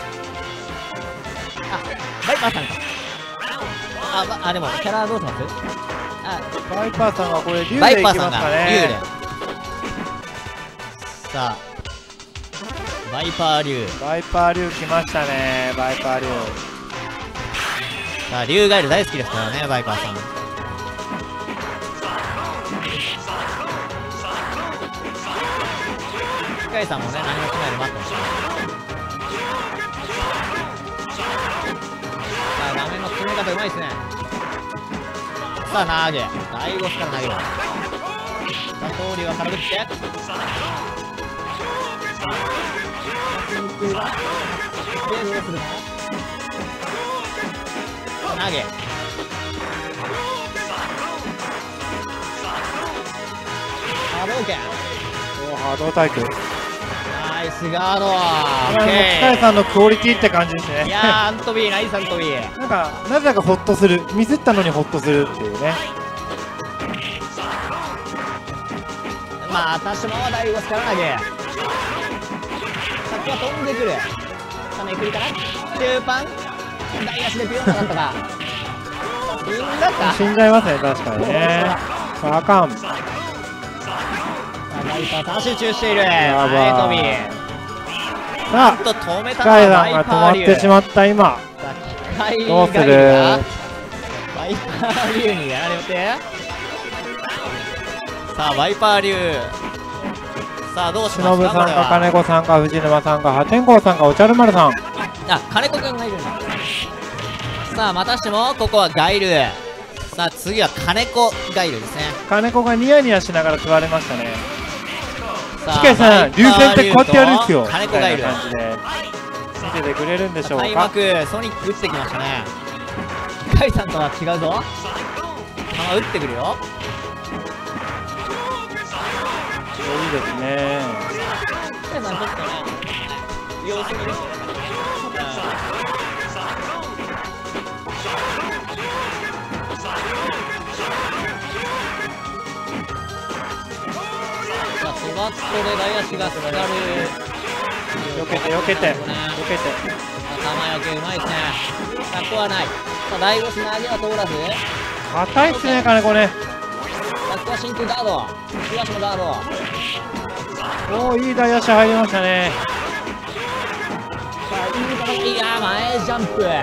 あバイパーさんか。あ、ま、あでもキャラどうします。あバイパーさんがこれ竜バイでいきますパーさんがかね。 竜でさあバイパー竜。 バイパー竜来ましたね。バイパー竜。 さあ竜ガイル大好きですからねバイパーさん。機械さんもね何もしないで待ってました。さあ画面の進め方うまいですね。さあ投げ大ゴスから投げる。さあ闘竜は軽くってでどうするか投げ波動拳。 おー、ハードタイプ。 ナイスガード。オこッれはもう機ケ械さんのクオリティって感じですー。いね。 やーアントビーナイスアントビー。 なんかなぜだかホッとする。ミスったのにホッとするっていうね。 まあ多少は大ゴスから投げ。さっきは飛んでくる。さあめくりかな中盤大足でピヨンとなったか。死んだか。 死んじゃいますね、確かにね。あかん。 さあバイパーさん集中している。 やばいナイトビー。 さあ、 と止め機械さんたのはバイが止まっパー竜。 てしまった今。 さあ機械どうする？ ガイルがバイパー竜にやられてさあワイパー流、さあどうし忍ますかさんかこれは。 金子さんか藤沼さんか破天荒さんかおちゃる丸さん。 あ、金子くんがいるんだ。さあまたしてもここはガイル。さあ次は金子ガイルですね。 金子がニヤニヤしながら座れましたね。 さあ機械さん流線ってこうやってやるんですよ。 金子ガイルみたいな感じで見ててくれるんでしょう開か。 幕ソニック打ってきましたね。機械さんとは違うぞ。球打ってくるよ。 いいですね。 機械さんちょっとね様子見ですよね。さあソバットで外野手がつかる。 避けて避けて避けて。 頭よけうまいですね。さあここはない。さあ第五つなぎは通らず。 硬いっすね金子ね。 さあここは真空ガード。東のガード。 おおいい大足入りましたね。 さあいい形。いやー前ジャンプ。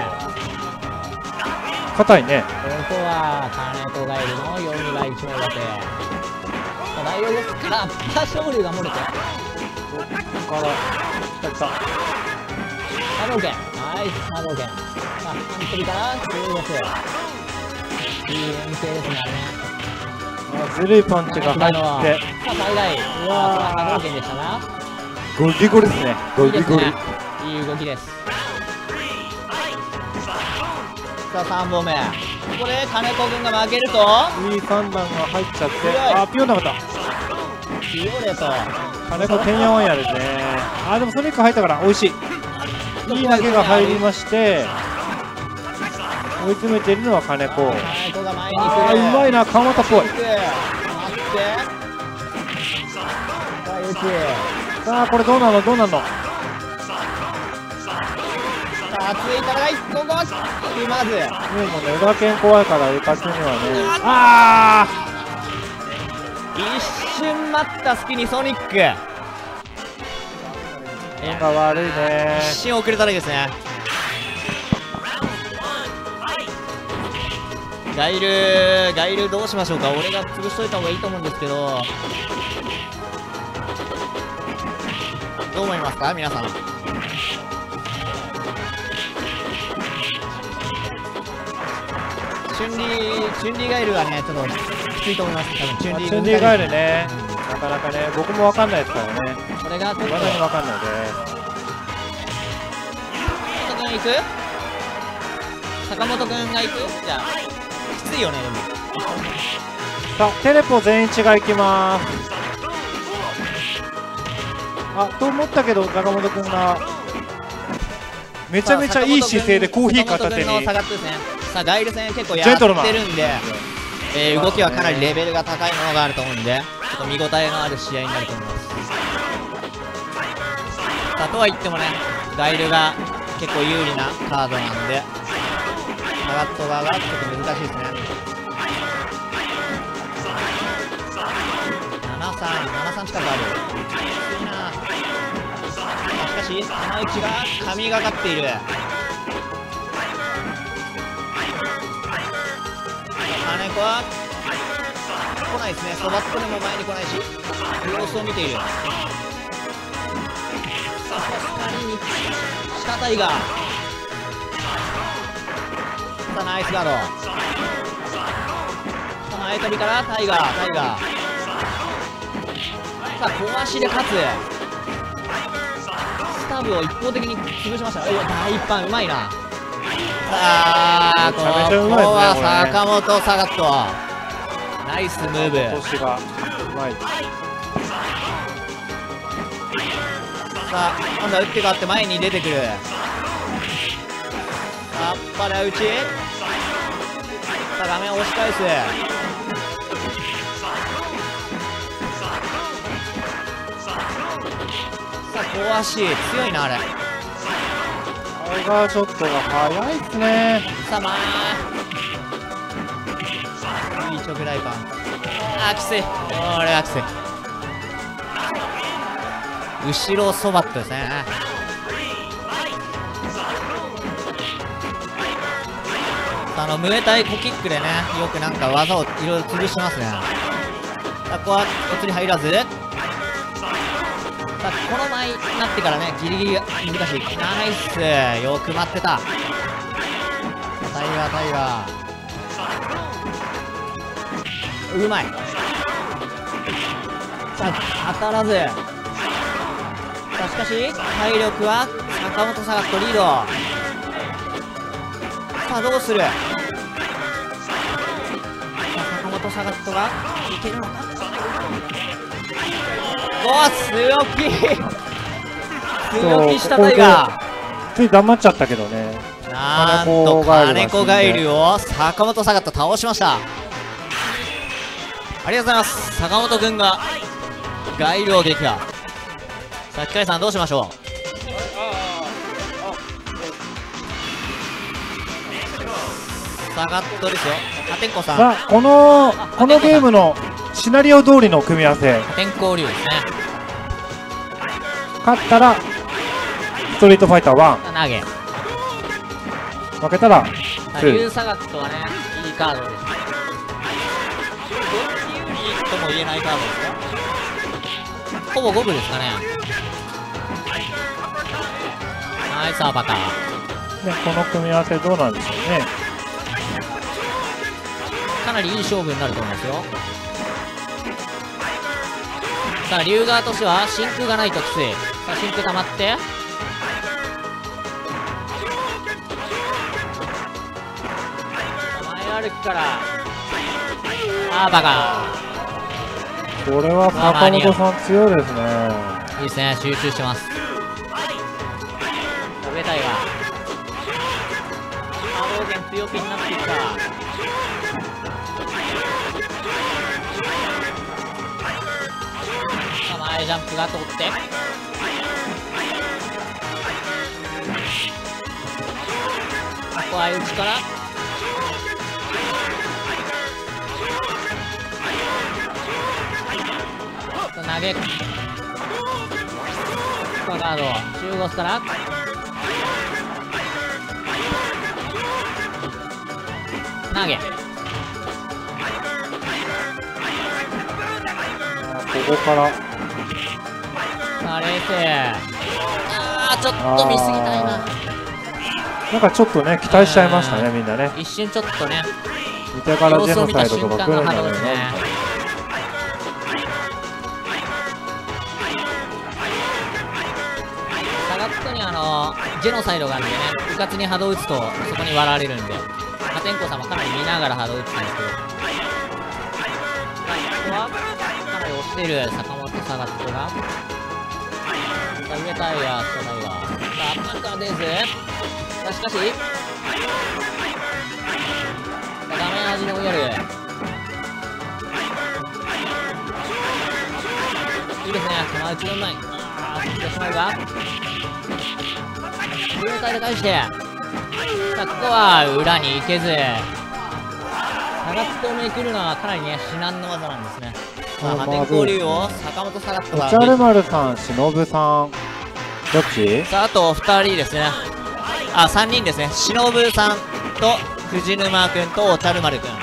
硬いね。 ここは金子ガイルのよんがいち枚立て。さあ第四つからパー勝利が漏れて。 ここから来た来た。 波動拳。ナイス波動拳。さあ半飛びから中国。いい連携ですねあれね。 あずるいパンチが入って。 さあ最大。うわー波動拳でしたな。 ゴリゴリですね。ゴリゴリ。 いいですね。いい動きです。さあさんぼんめ。ここで金子君が負けるといい三段が入っちゃって。 強いあピオンなかった。 ピオレと金子てんやわんやですね。あでもソニック入ったから美味しい。いい投げが入りまして追い詰めているのは金子。 金子が前に来る。 あーうまいな川又っぽい。 待ってさあ打ち。 さあこれどうなのどうなの。 さあ熱い戦い。ここはまずもうね裏剣怖いからうかつにはね。あ一瞬待った隙にソニック。 あが悪いね。 一瞬遅れただけですね。ガイルガイルどうしましょうか。俺が潰しといた方がいいと思うんですけど、どう思いますか皆さん。チュンリーチュンリーガイルはねちょっときついと思います。多分チュンリーチュンリーガエルねなかなかね僕もわかんないですからね。 これがちょっとまだにわかんないで。 坂本君行く坂本君が行くじゃあきついよね。でもさあテレポ全員違い行きまーす。あと思ったけど坂本君がめちゃめちゃいい姿勢でコーヒー片手に。 坂本君の下がってですね。さあガイル戦結構やってるんで、えー、動きはかなりレベルが高いものがあると思うんでちょっと見応えのある試合になると思います。さあとは言ってもねガイルが結構有利なカードなんでサガット側がちょっと難しいですね。ななさんななさん近くある。いいな。しかし浜内が神がかっている。金子は来ないですね。そばっとでも前に来ないし様子を見ている。さあ確かに下タイガー。さあナイスガード。さあ前飛びからタイガータイガー。さあ小足で勝つ。スタブを一方的に潰しました。うわ大一般うまいな。さあここは坂本サガットナイスムーブ。 腰がうまい。 さあ今度は打って変わって前に出てくる。あっぱら打ち。さあ画面を押し返す。さあ小足強いなあれ。 あれがちょっとが早いっすね。 さあまあいい直大パン。あーきつい。これはきつい。後ろそばっとですね。あのムエタイコキックでねよくなんか技をいろいろ潰してますね。 さあここはお釣り入らず。さあこの前になってからねギリギリ難しい。ナイス、よく待ってた。タイガータイガーうまい。さあ当たらず。さあしかし体力は坂本サガットリード。さあどうする。さあ坂本サガットがいけるのか。おお強気強気したタイガー。 つい黙っちゃったけどね。 なんと金子ガイルを坂本サガット倒しました。ありがとうございます。坂本君がガイルを撃破。さあ機械さんどうしましょう。サガットですよ。破天荒さん。 さあこのこのゲームのシナリオ通りの組み合わせ。 破天荒流ですね。 勝ったらストリートファイターワン、 投げ。 負けたらツ竜ー。 サガットはねいいカードです。どっち有利とも言えないカードですよ。ほぼ五分ですかね。ナイスアーバカー。 でこの組み合わせどうなんでしょうね。 かなりいい勝負になると思いますよ。さあ竜側としては真空がないときつい。さあ真空溜まって前歩きからあーバカこれは坂本さん強いですね。 いいですね。集中してます。食べたいわ。波動拳強気になってきた。前ジャンプが通ってここは相打ちから投げスパガード中ゴスから投げ。 ここからさあ冷静。あーちょっと見すぎたいな。 なんかちょっとね期待しちゃいましたねみんなね。 一瞬ちょっとね見てからジェノ様子を見たサイドとか瞬間の来るんだろう波動ですね。 ね。 サガットにあのジェノサイドがあるんでね、うかつに波動打つとそこに割られるんで、破天荒さんもかなり見ながら波動打ってたんですけど、ここはかなり押している坂本サガットが。さあ上タイヤ下タイヤ、さあアッパーから出ず。さあしかしさあ画面端に追いやる。いいですね、玉打ちのうまい。ああ、してしまうが上タイヤ返して、さあここは裏に行けず、サガットをめくるのはかなりね至難の技なんですね。さあ破天荒流を坂本サガットが。 おちゃる丸さん、しのぶさん、どっち？ さああとふたりですね。あ、さんにんですね。しのぶさんと藤沼くんとおちゃる丸くん。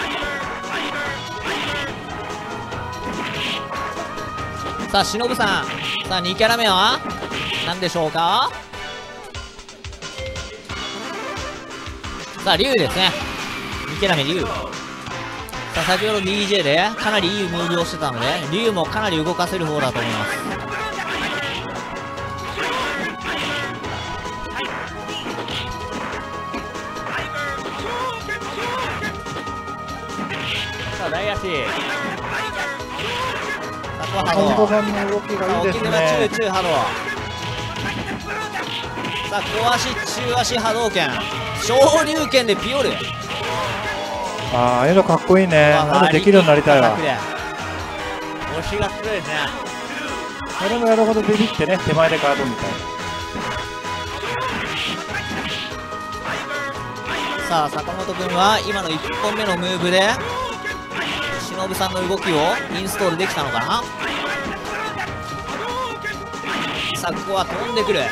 さあしのぶさん、さあにキャラ目は何でしょうか。さあ竜ですね。にキャラ目竜。さあ先ほど ディージェー でかなりいいムーブをしてたので、竜もかなり動かせる方だと思います。さあ大足、さあここは波動、 坂本さんの動きがいいです沖縄中ね。 中波動。さあ小足中足波動拳、昇竜拳でピオル。 ああ、ああいうのかっこいいね。あれできるようになりたいわ。 押しがすごいですね。 やればやるほどビビってね、手前でガードみたいな。 さあ坂本君は今のいっぽんめのムーブで忍さんの動きをインストールできたのかな。さあここは飛んでくる。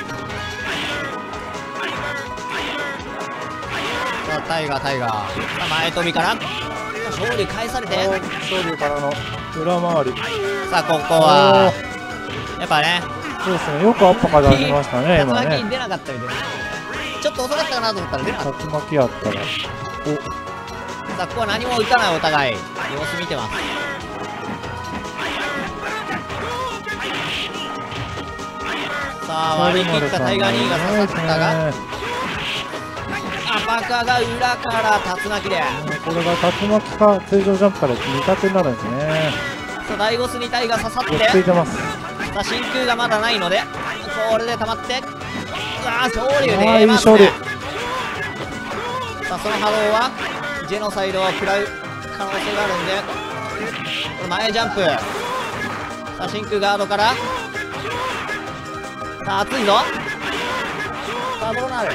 さあタイガータイガー、さあ前飛びから勝利返されて、 昇竜からの裏回り。 さあここはやっぱね、 そうですね、よくアッパー出しましたね、 竜今ね。 巻出なかったみたいな。ちょっと遅かったかなと思ったら出なかっ竜巻あったら。 た。さあここは何も打たないお互い様子見てます。さあ割り切ったタイガー・リーが刺さったが、アパカが裏から竜巻で、 これが竜巻か通常ジャンプからに択になるんですね。 さあダイゴスにタイが刺さって、 落ち着いてます。 さあ真空がまだないのでこれで溜まって、うわー昇竜であーいい得ます勝利ね。さあその波動はジェノサイドを食らう可能性があるんで、これ前ジャンプ。さあ真空ガードから、さあ熱いぞ。さあどうなる。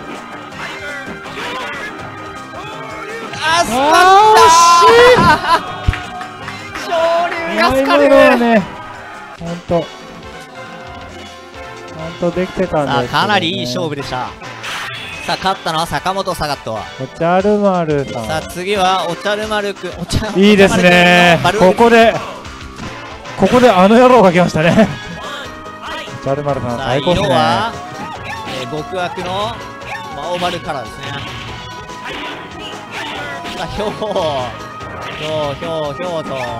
あー、すまったー昇竜がスカル今のはね、ほんとちゃんとできてたんですけどね。 さあかなりいい勝負でした。さあ勝ったのは坂本サガット。 おちゃる丸さん。 さあ次はお茶るまるくん。お茶いいですね。ここでここであの野郎が来ましたね。おちゃる丸さんさあ最高ですね。 色は、えー、極悪のマオバルカラーですね。さあひょうひょうひょうひょうと、さ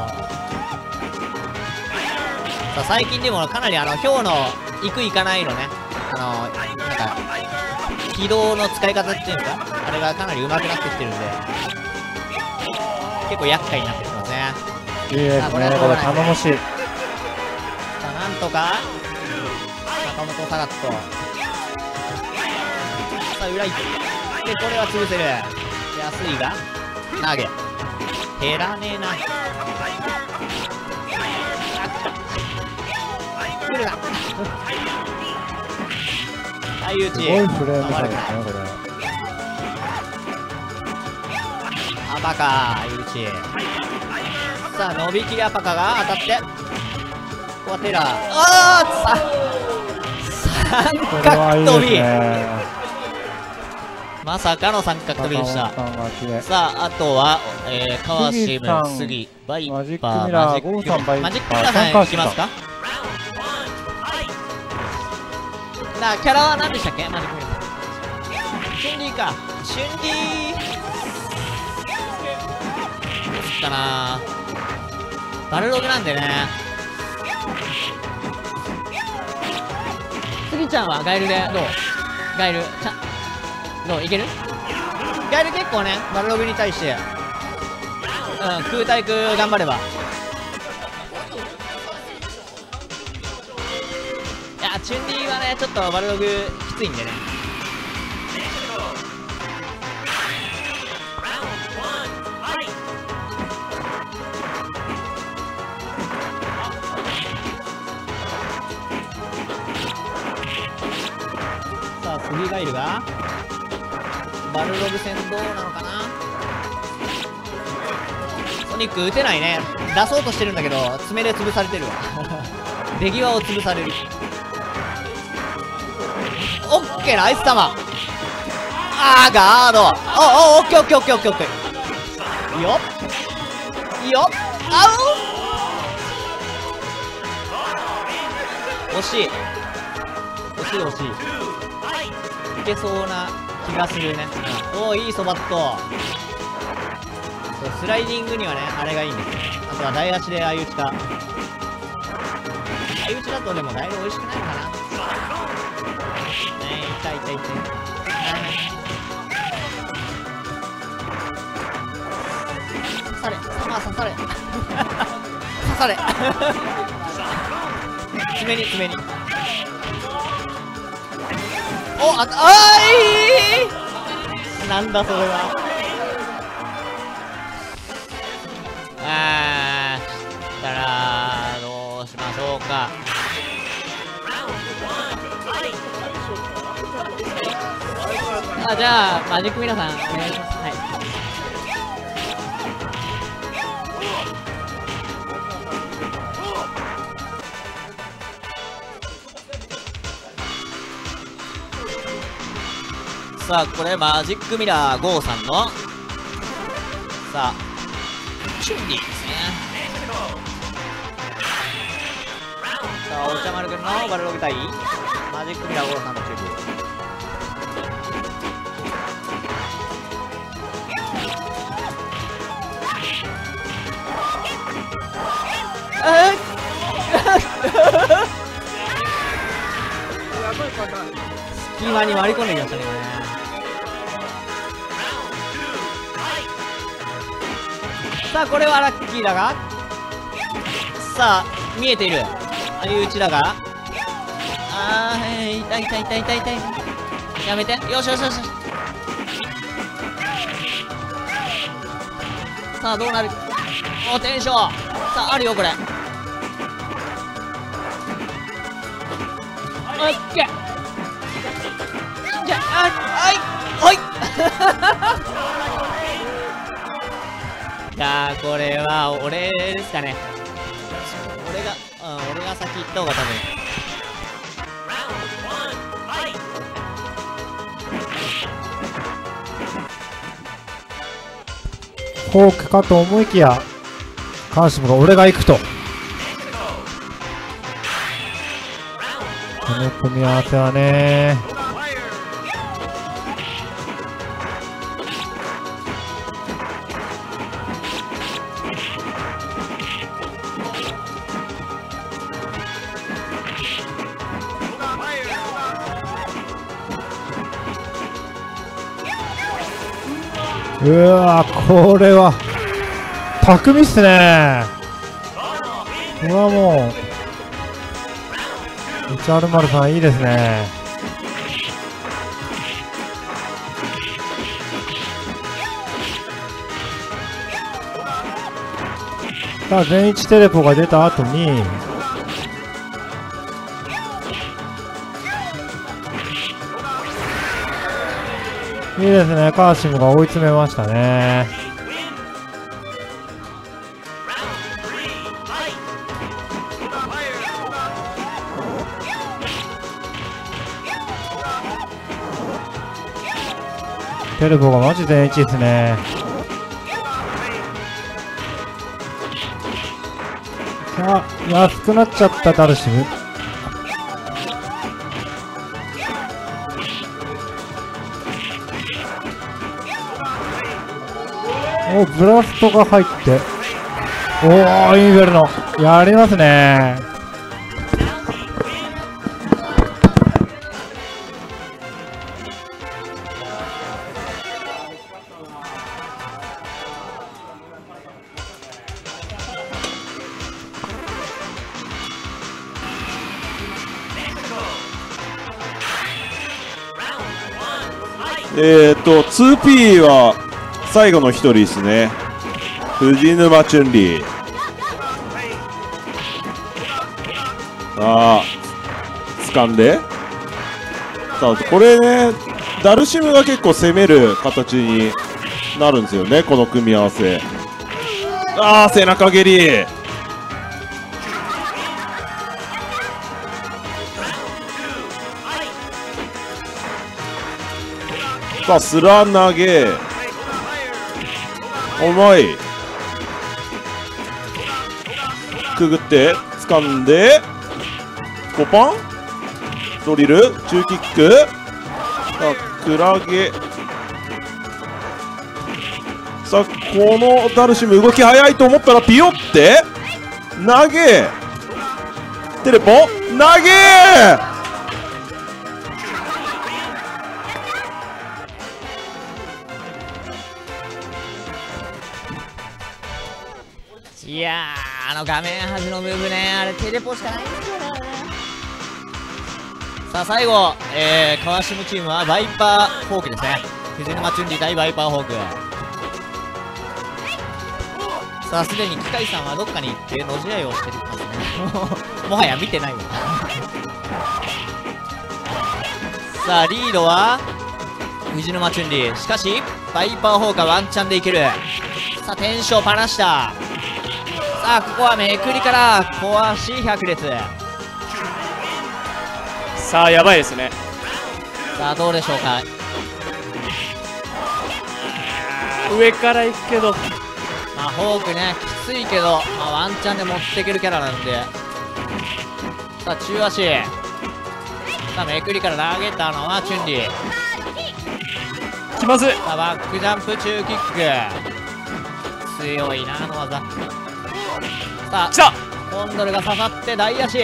あ最近でもかなりあのひょうの行く行かないのね、あのなんか軌道の使い方っていうんですか、あれがかなり上手くなってきてるんで結構厄介になってきますね。 いいですね。これ頼もしい。 さあなんとか坂本サガット、さあ裏行ってこれは潰せる。安いが投げ減らねえな。来るな相打ち。 すごいフレーム差ですねこれ。 アパカ相打ち。さあ伸びきりアパカが当たって、ここはテラー、ああ三これはいい角飛び、 ですね。 まさかの三角飛びでした。 坂本さんが綺麗。 さああとは、えー、川杉さん島杉バイパーマジックミラーゴーさんバイパーマジックミラーさんいきますか。なあキャラは何でしたっけ。マジックミラーシュンリーか。シュンリーどうすっかな。バルログなんでね。スギちゃんはガエルでどう。ガエルちゃどういける。ガエル結構ねバルログに対してうん空対空頑張れば、いやチュンリーはねちょっとバルログきついんでね。さあスギガイルがバルログ戦どうなのかな。ソニック打てないね。出そうとしてるんだけど爪で潰されてるわ出際を潰される。オッケーナイス球。あーガード。おおオッケーオッケーオッケーオッケーオッケー。いいよいいよ。あお惜しい惜しい惜しい。いけそうな気がするね。おおいいそばっと。スライディングにはねあれがいいんですよ。あとは台足で相打ちか。相打ちだとでもだいぶ美味しくないかな。ねえ痛い痛い痛い。刺されまあ刺され刺され爪に爪に。おああーいなんだそれは。あーしたらどうしましょうか。あじゃあマジック皆さんお願いします。はいさあこれマジックミラーゴーさんのさあチュンリーですね。 さあお茶丸くんのバルログ対マジックミラーゴロさんの中流。えっ隙間に割り込んできましたね今ね。さあこれはラッキーだが、さあ見えている相打ちだが、あー痛い痛い痛い痛い痛い、やめて、よしよしよし。さあどうなる、おテンション、さああるよこれ、オッケー、じゃあはいはいじゃあこれは俺ですかね。俺が、うん、俺が先行った方が多分。 フォークかと思いきやカーシムが俺が行くと。この組み合わせはね、うわー、これは巧みっすね。これはもういちまるまるさんいいですね。さあ全一テレポが出た後にいいですね、カーシムが追い詰めましたね。テレポがマジ全一ですね。さあ安くなっちゃったダルシム。おブラストが入って、おおインベルノやりますね。 えーと ツーピー は最後の一人ですね。藤沼チュンリー。さあ掴んで、さあこれねダルシムが結構攻める形になるんですよね、この組み合わせ。ああ背中蹴り、さあスラ投げ重い、くぐって掴んでコパンドリル中キック、さあクラゲ、さあこのダルシム動き速いと思ったらピヨって投げ、テレポ投げ、 いやー、あの画面端のムーブね、あれテレポしかないんですよね。さあ最後、えー、川島チームはバイパーフォークですね。藤沼チュンリー対バイパーフォーク。さあすでに機械さんはどっかに行ってのじ合いをしてるますねもはや見てないわさあリードは藤沼チュンリー、しかしバイパーフォークはワンチャンでいける。さあテンションパラした。さあここはめくりから壊し百列。 さあやばいですね。 さあどうでしょうか。 上から行くけど、 まあフォークねきついけど、まあ、ワンチャンで持っていけるキャラなんで、ささあ中足、さあめくりから投げたのはチュンリー。 気まずい。 さあバックジャンプ中キック、強いなあの技。さあきた。 コンドルが刺さって大足、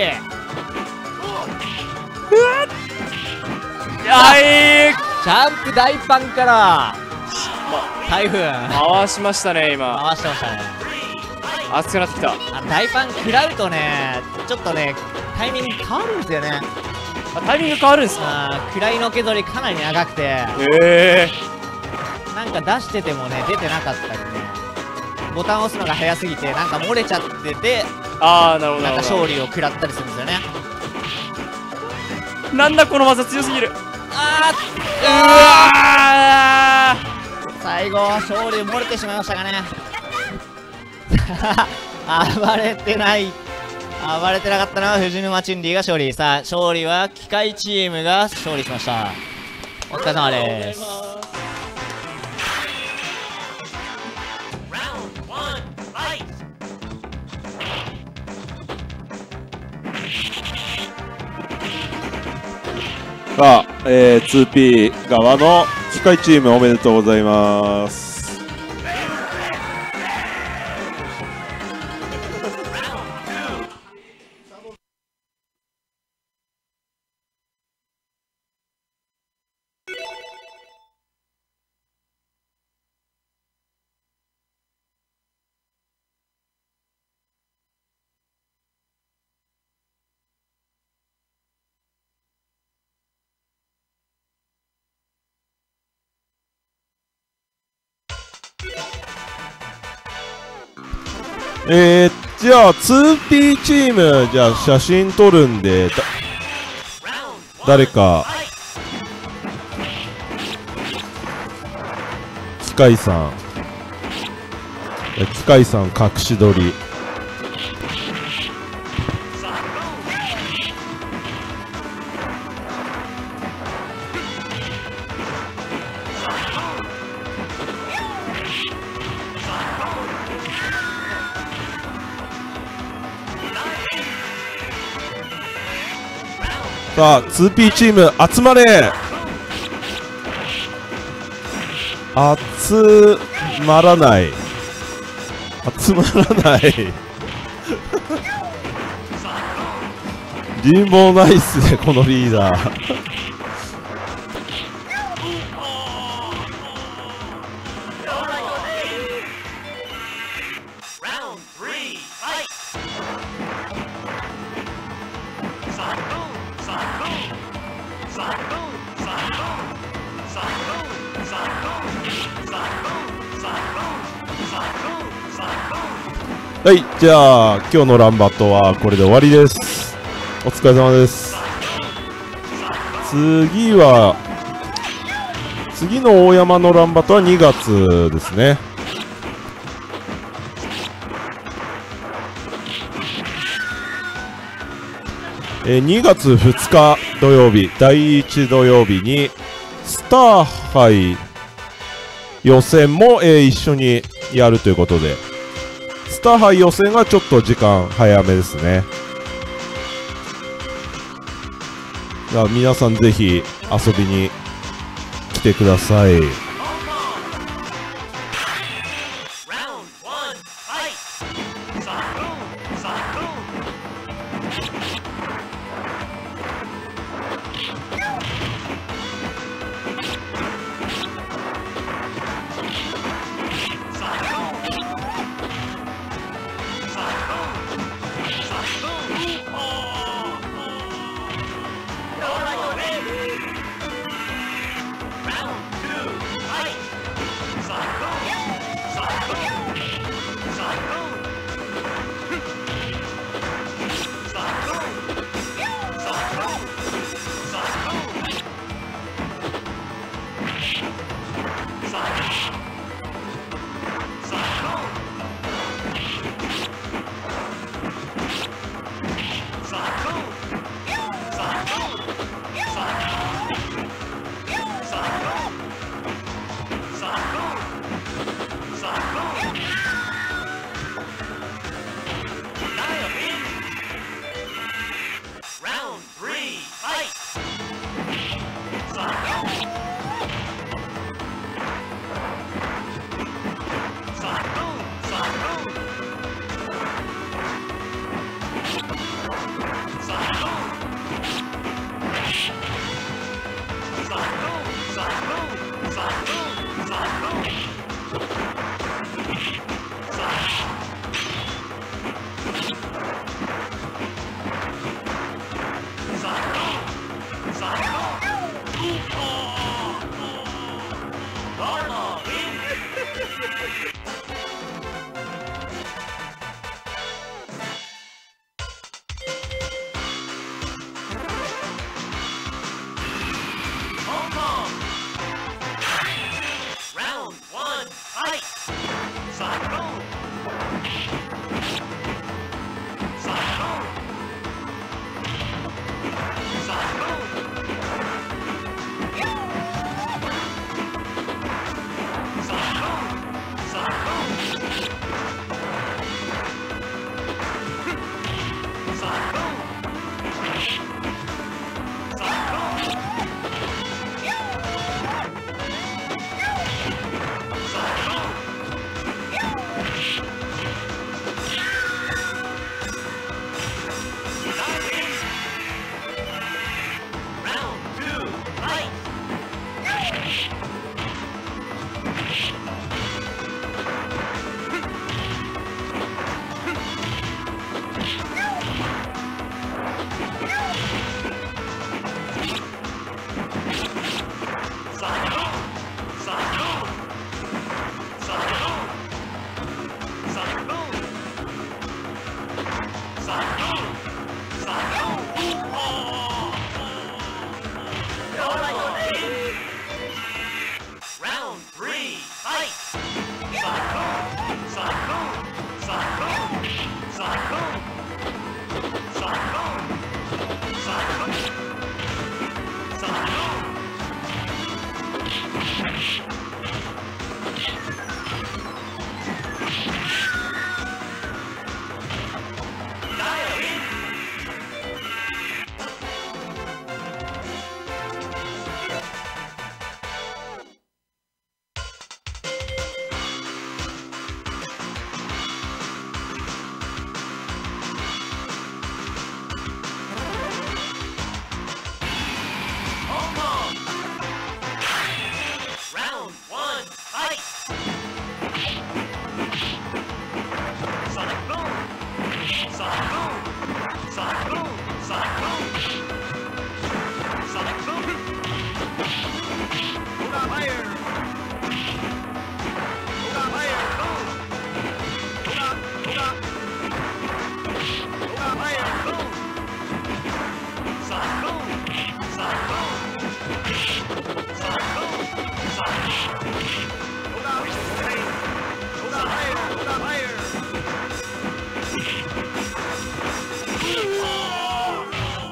はい。 ジャンプ大パンから台風回しましたね今。 回してましたね。 熱くなってきた。 あの大パン食らうとね、ちょっとねタイミング変わるんですよね。 あ、タイミング変わるんですか。 あー位のけぞりかなり長くて、 へえ。 なんか出しててもね出てなかったりね、ボタンを押すのが早すぎてなんか漏れちゃってて、 ああ、なるほどなんかなるほ勝利を食らったりするんですよね。 ど。なんだこの技強すぎる。 あうわー最後勝利漏れてしまいましたかね。暴れてない暴れてなかったのは藤沼チュンリーが勝利。さあ勝利は機械チームが勝利しました。お疲れ様です。 さあ、えー、ツーピー 側の機械チームおめでとうございます。えー、じゃあ ツーピー チーム、じゃあ写真撮るんで、だ誰か機械さん、機械さん隠し撮り。さあ ツーピー チーム集まれ。集まらない集まらない人望ないっすねこのリーダー。はい、じゃあ今日のランバットはこれで終わりです。お疲れ様です。次は次の大山のランバットはにがつですね。えー、にがつふつか土曜日、だいいち土曜日にスター杯予選も、えー、一緒にやるということで、スター杯予選がちょっと時間早めですね。だから皆さんぜひ遊びに来てください。 こ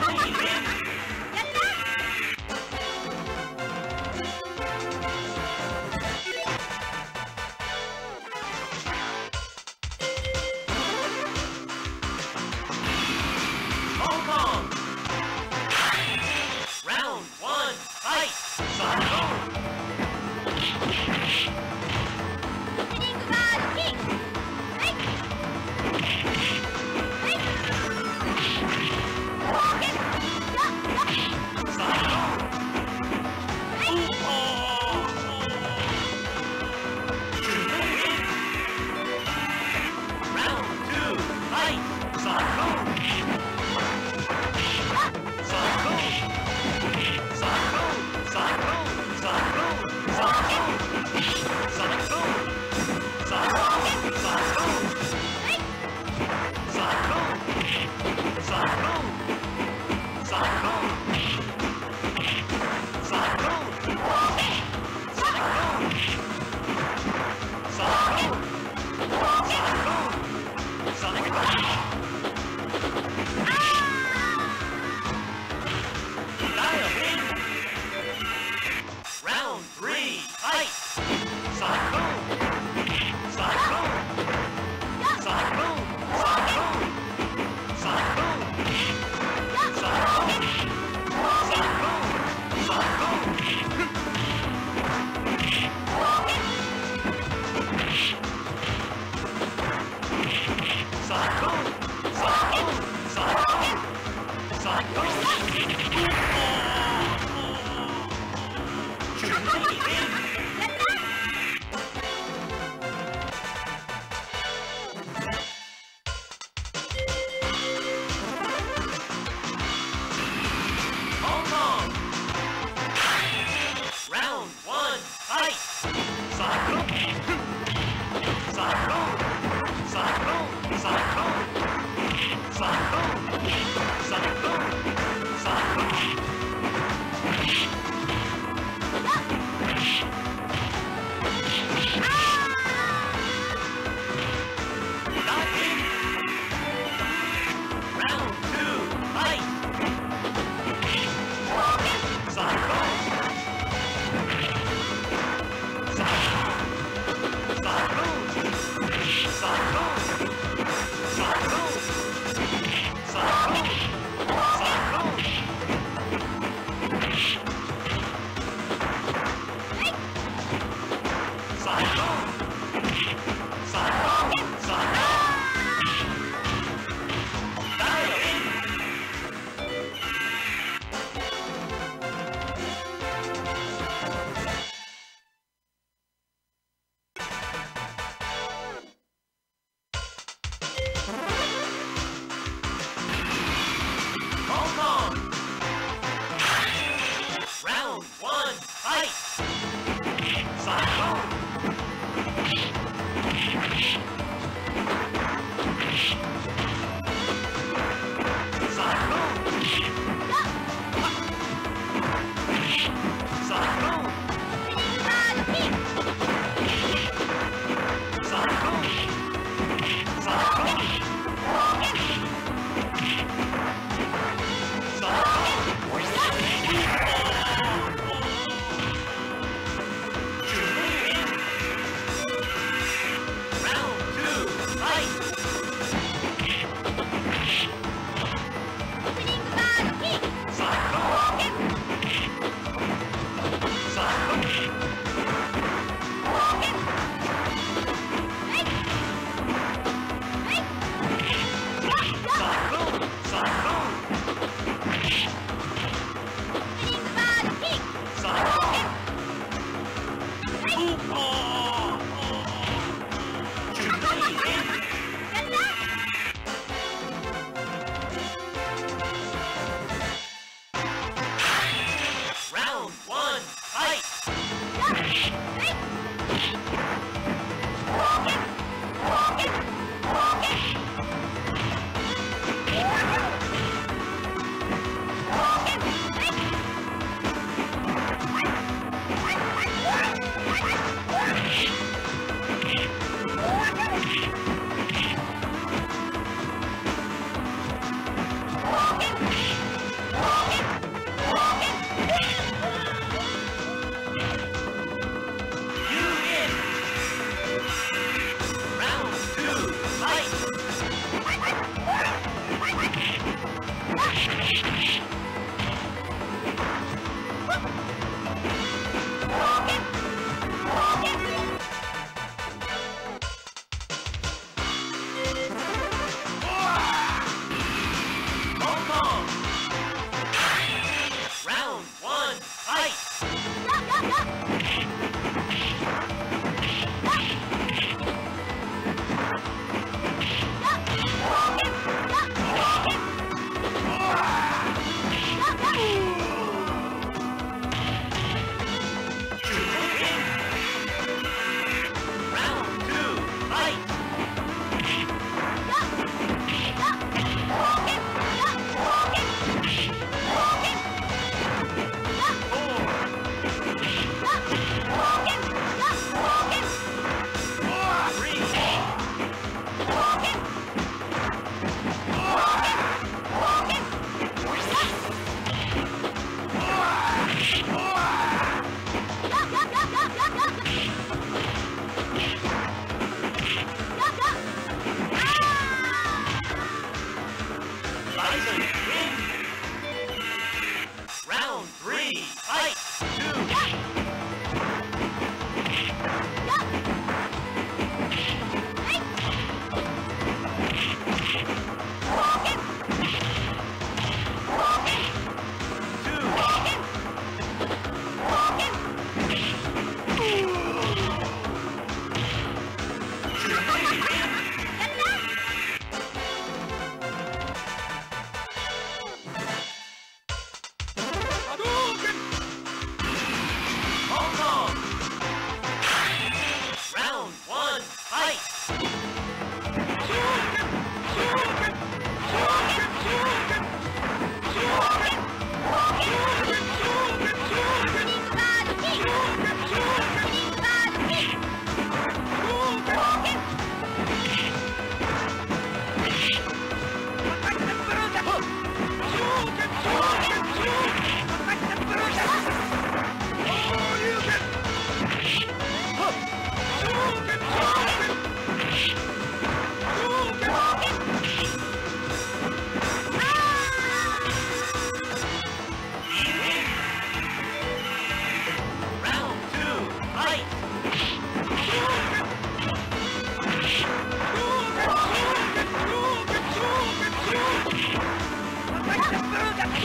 Cyclone!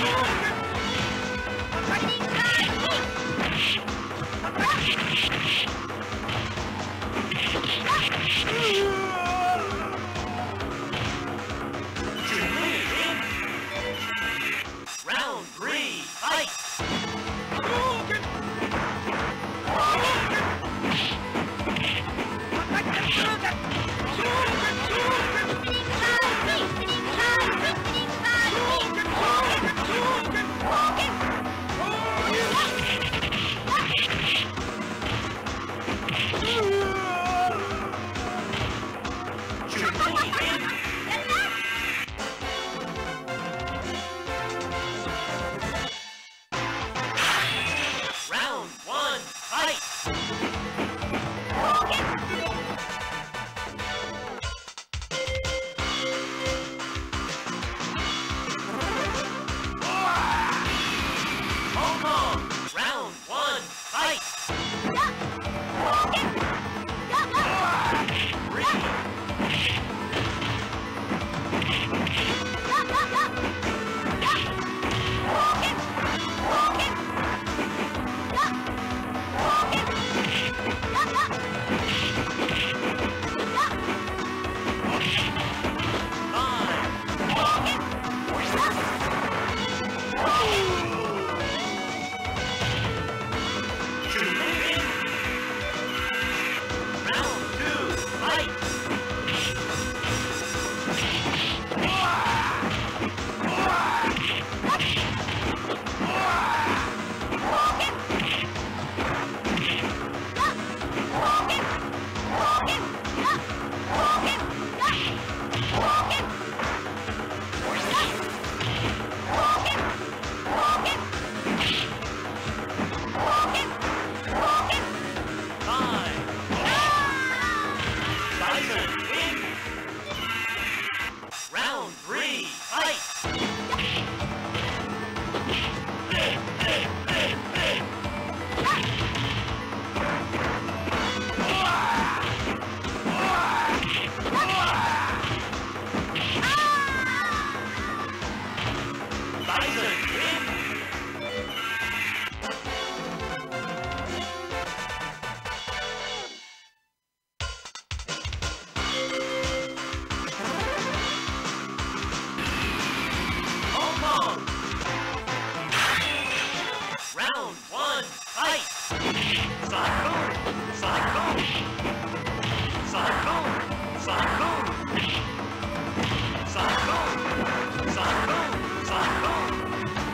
Cyclone!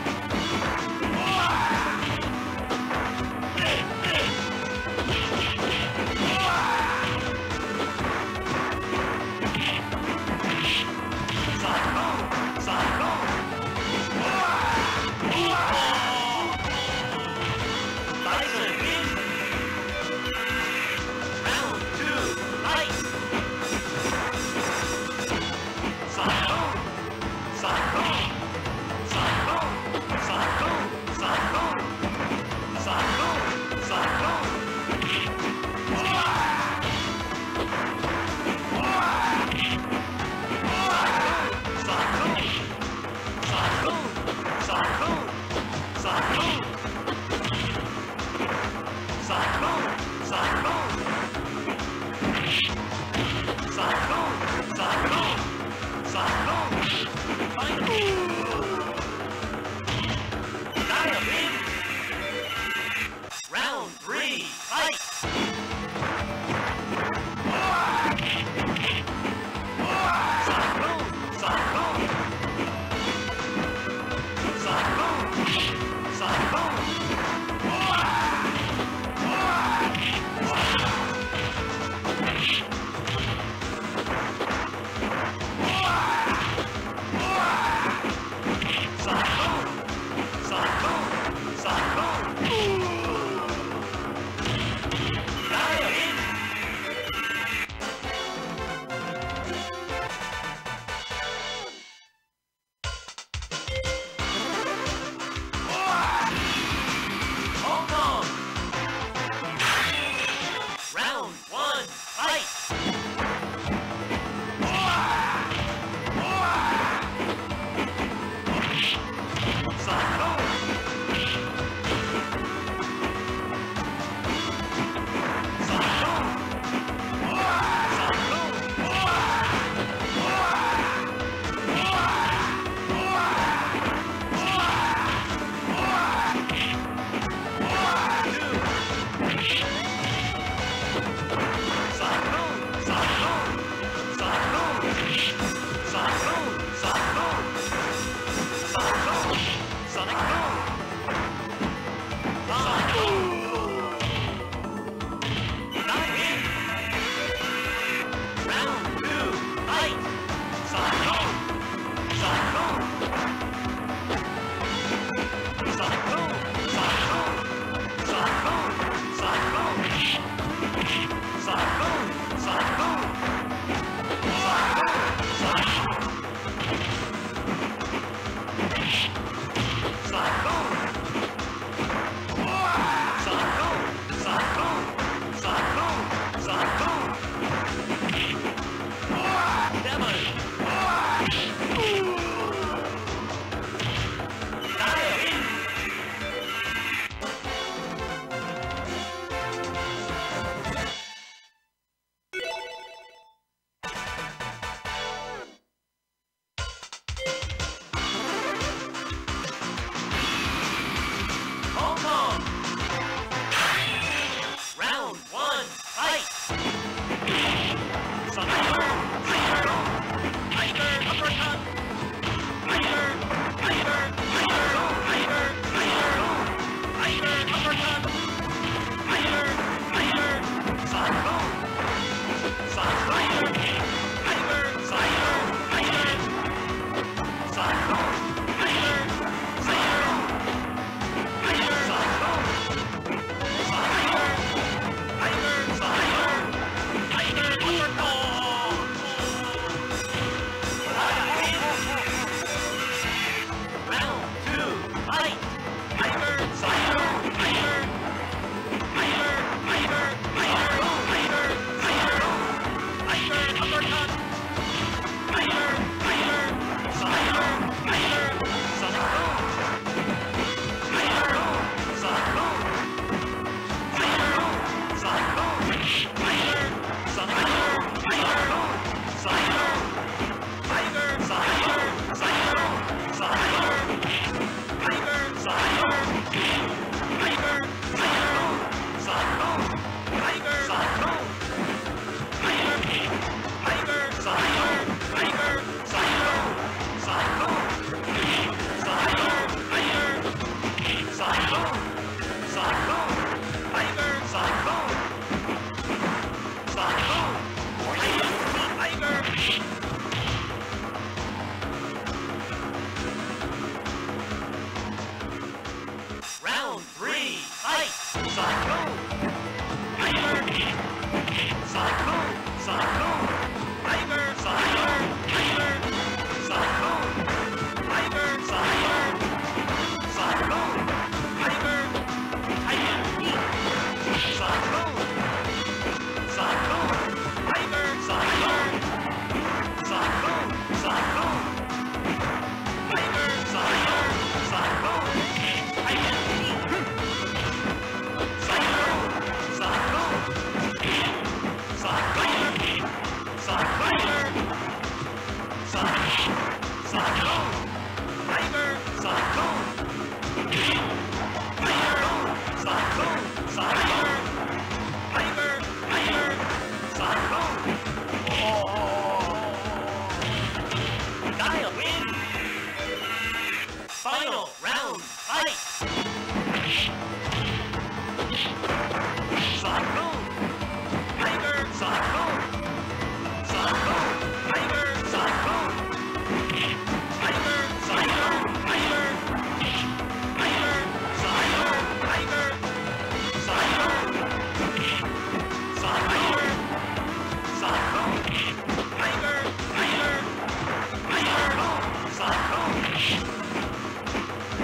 Tiger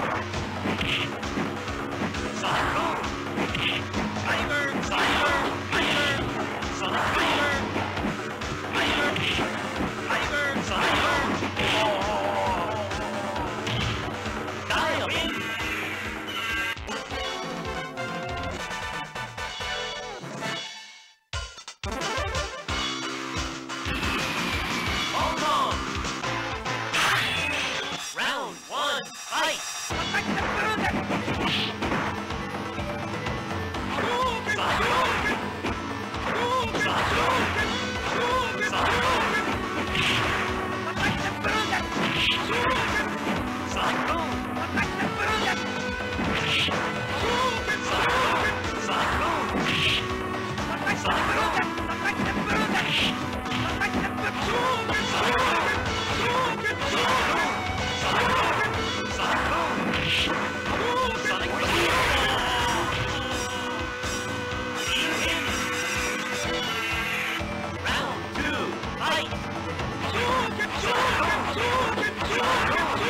Round two, fight!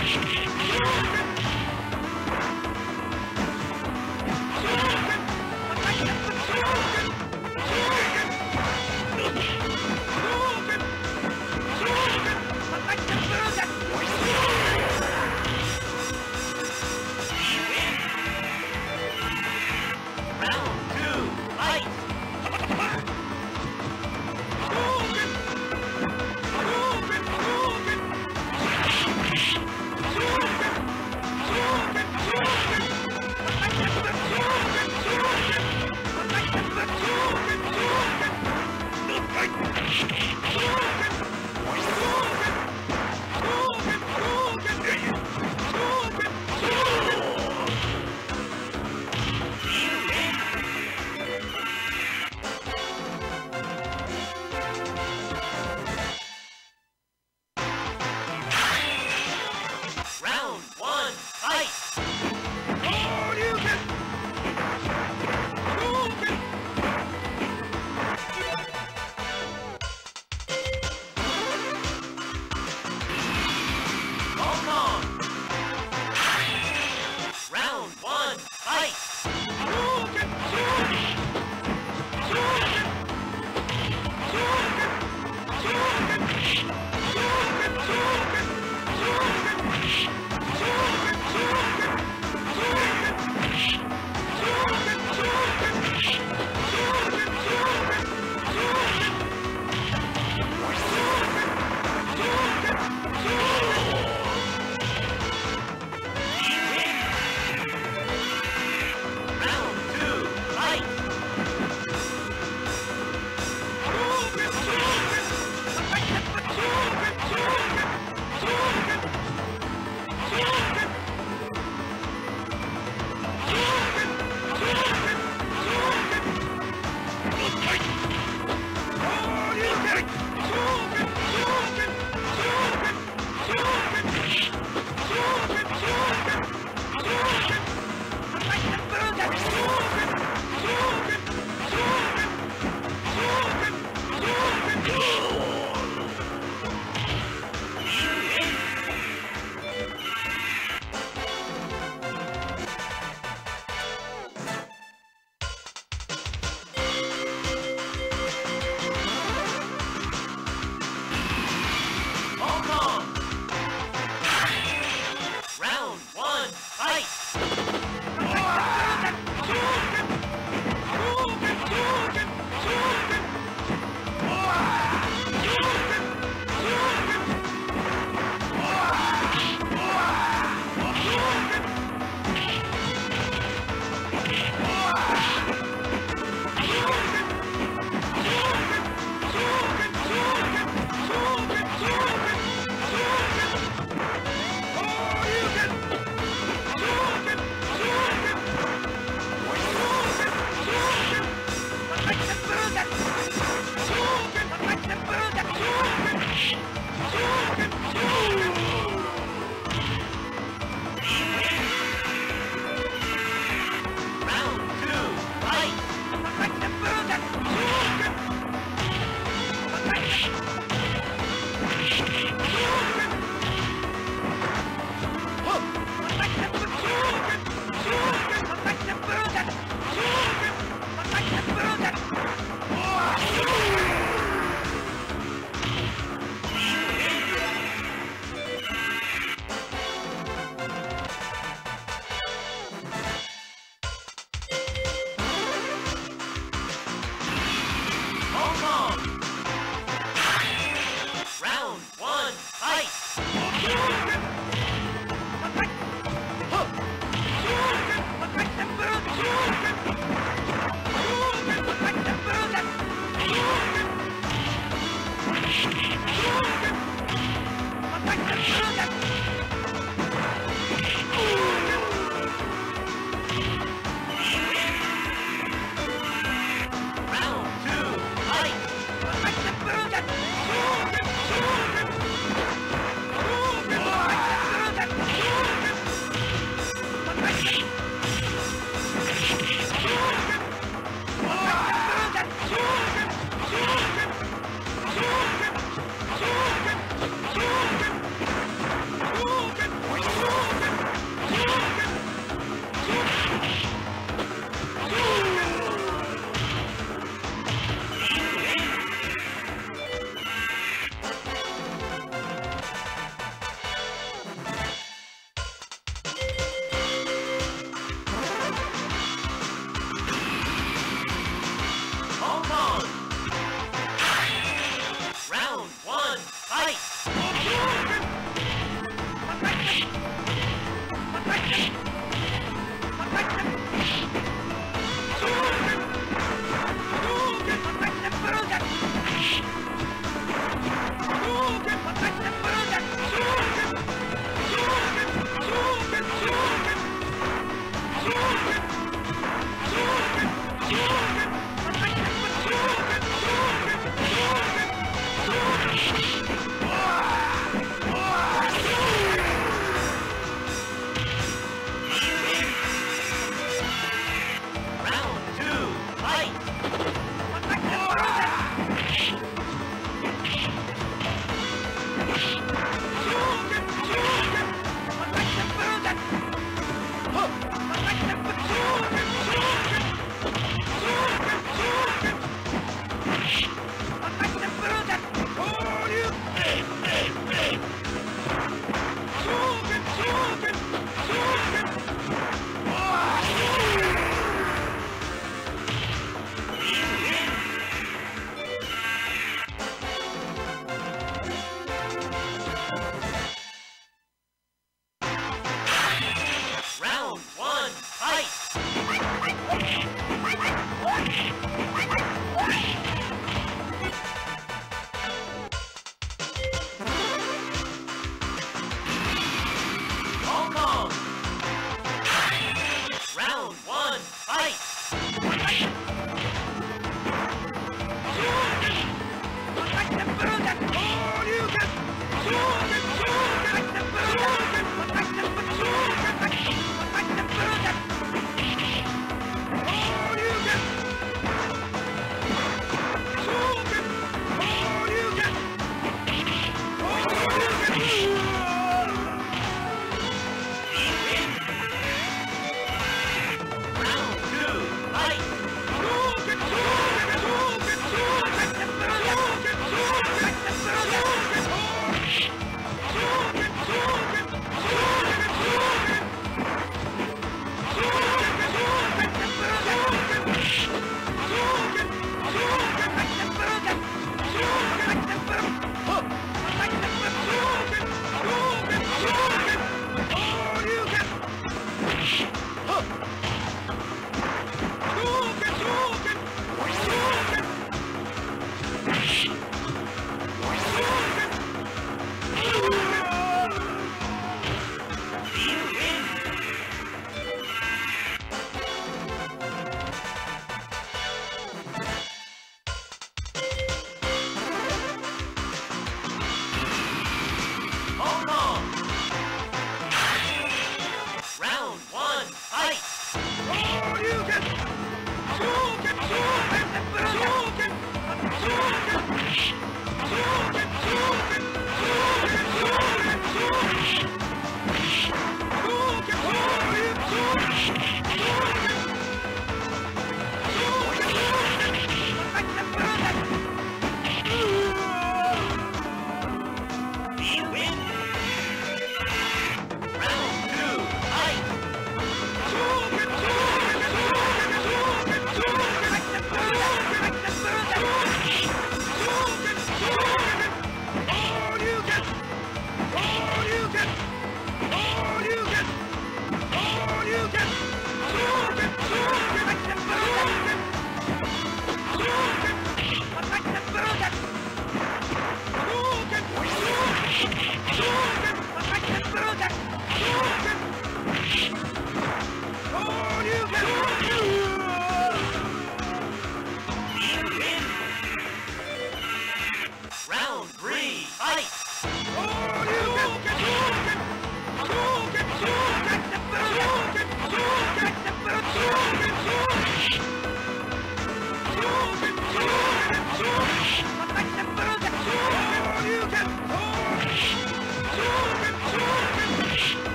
さ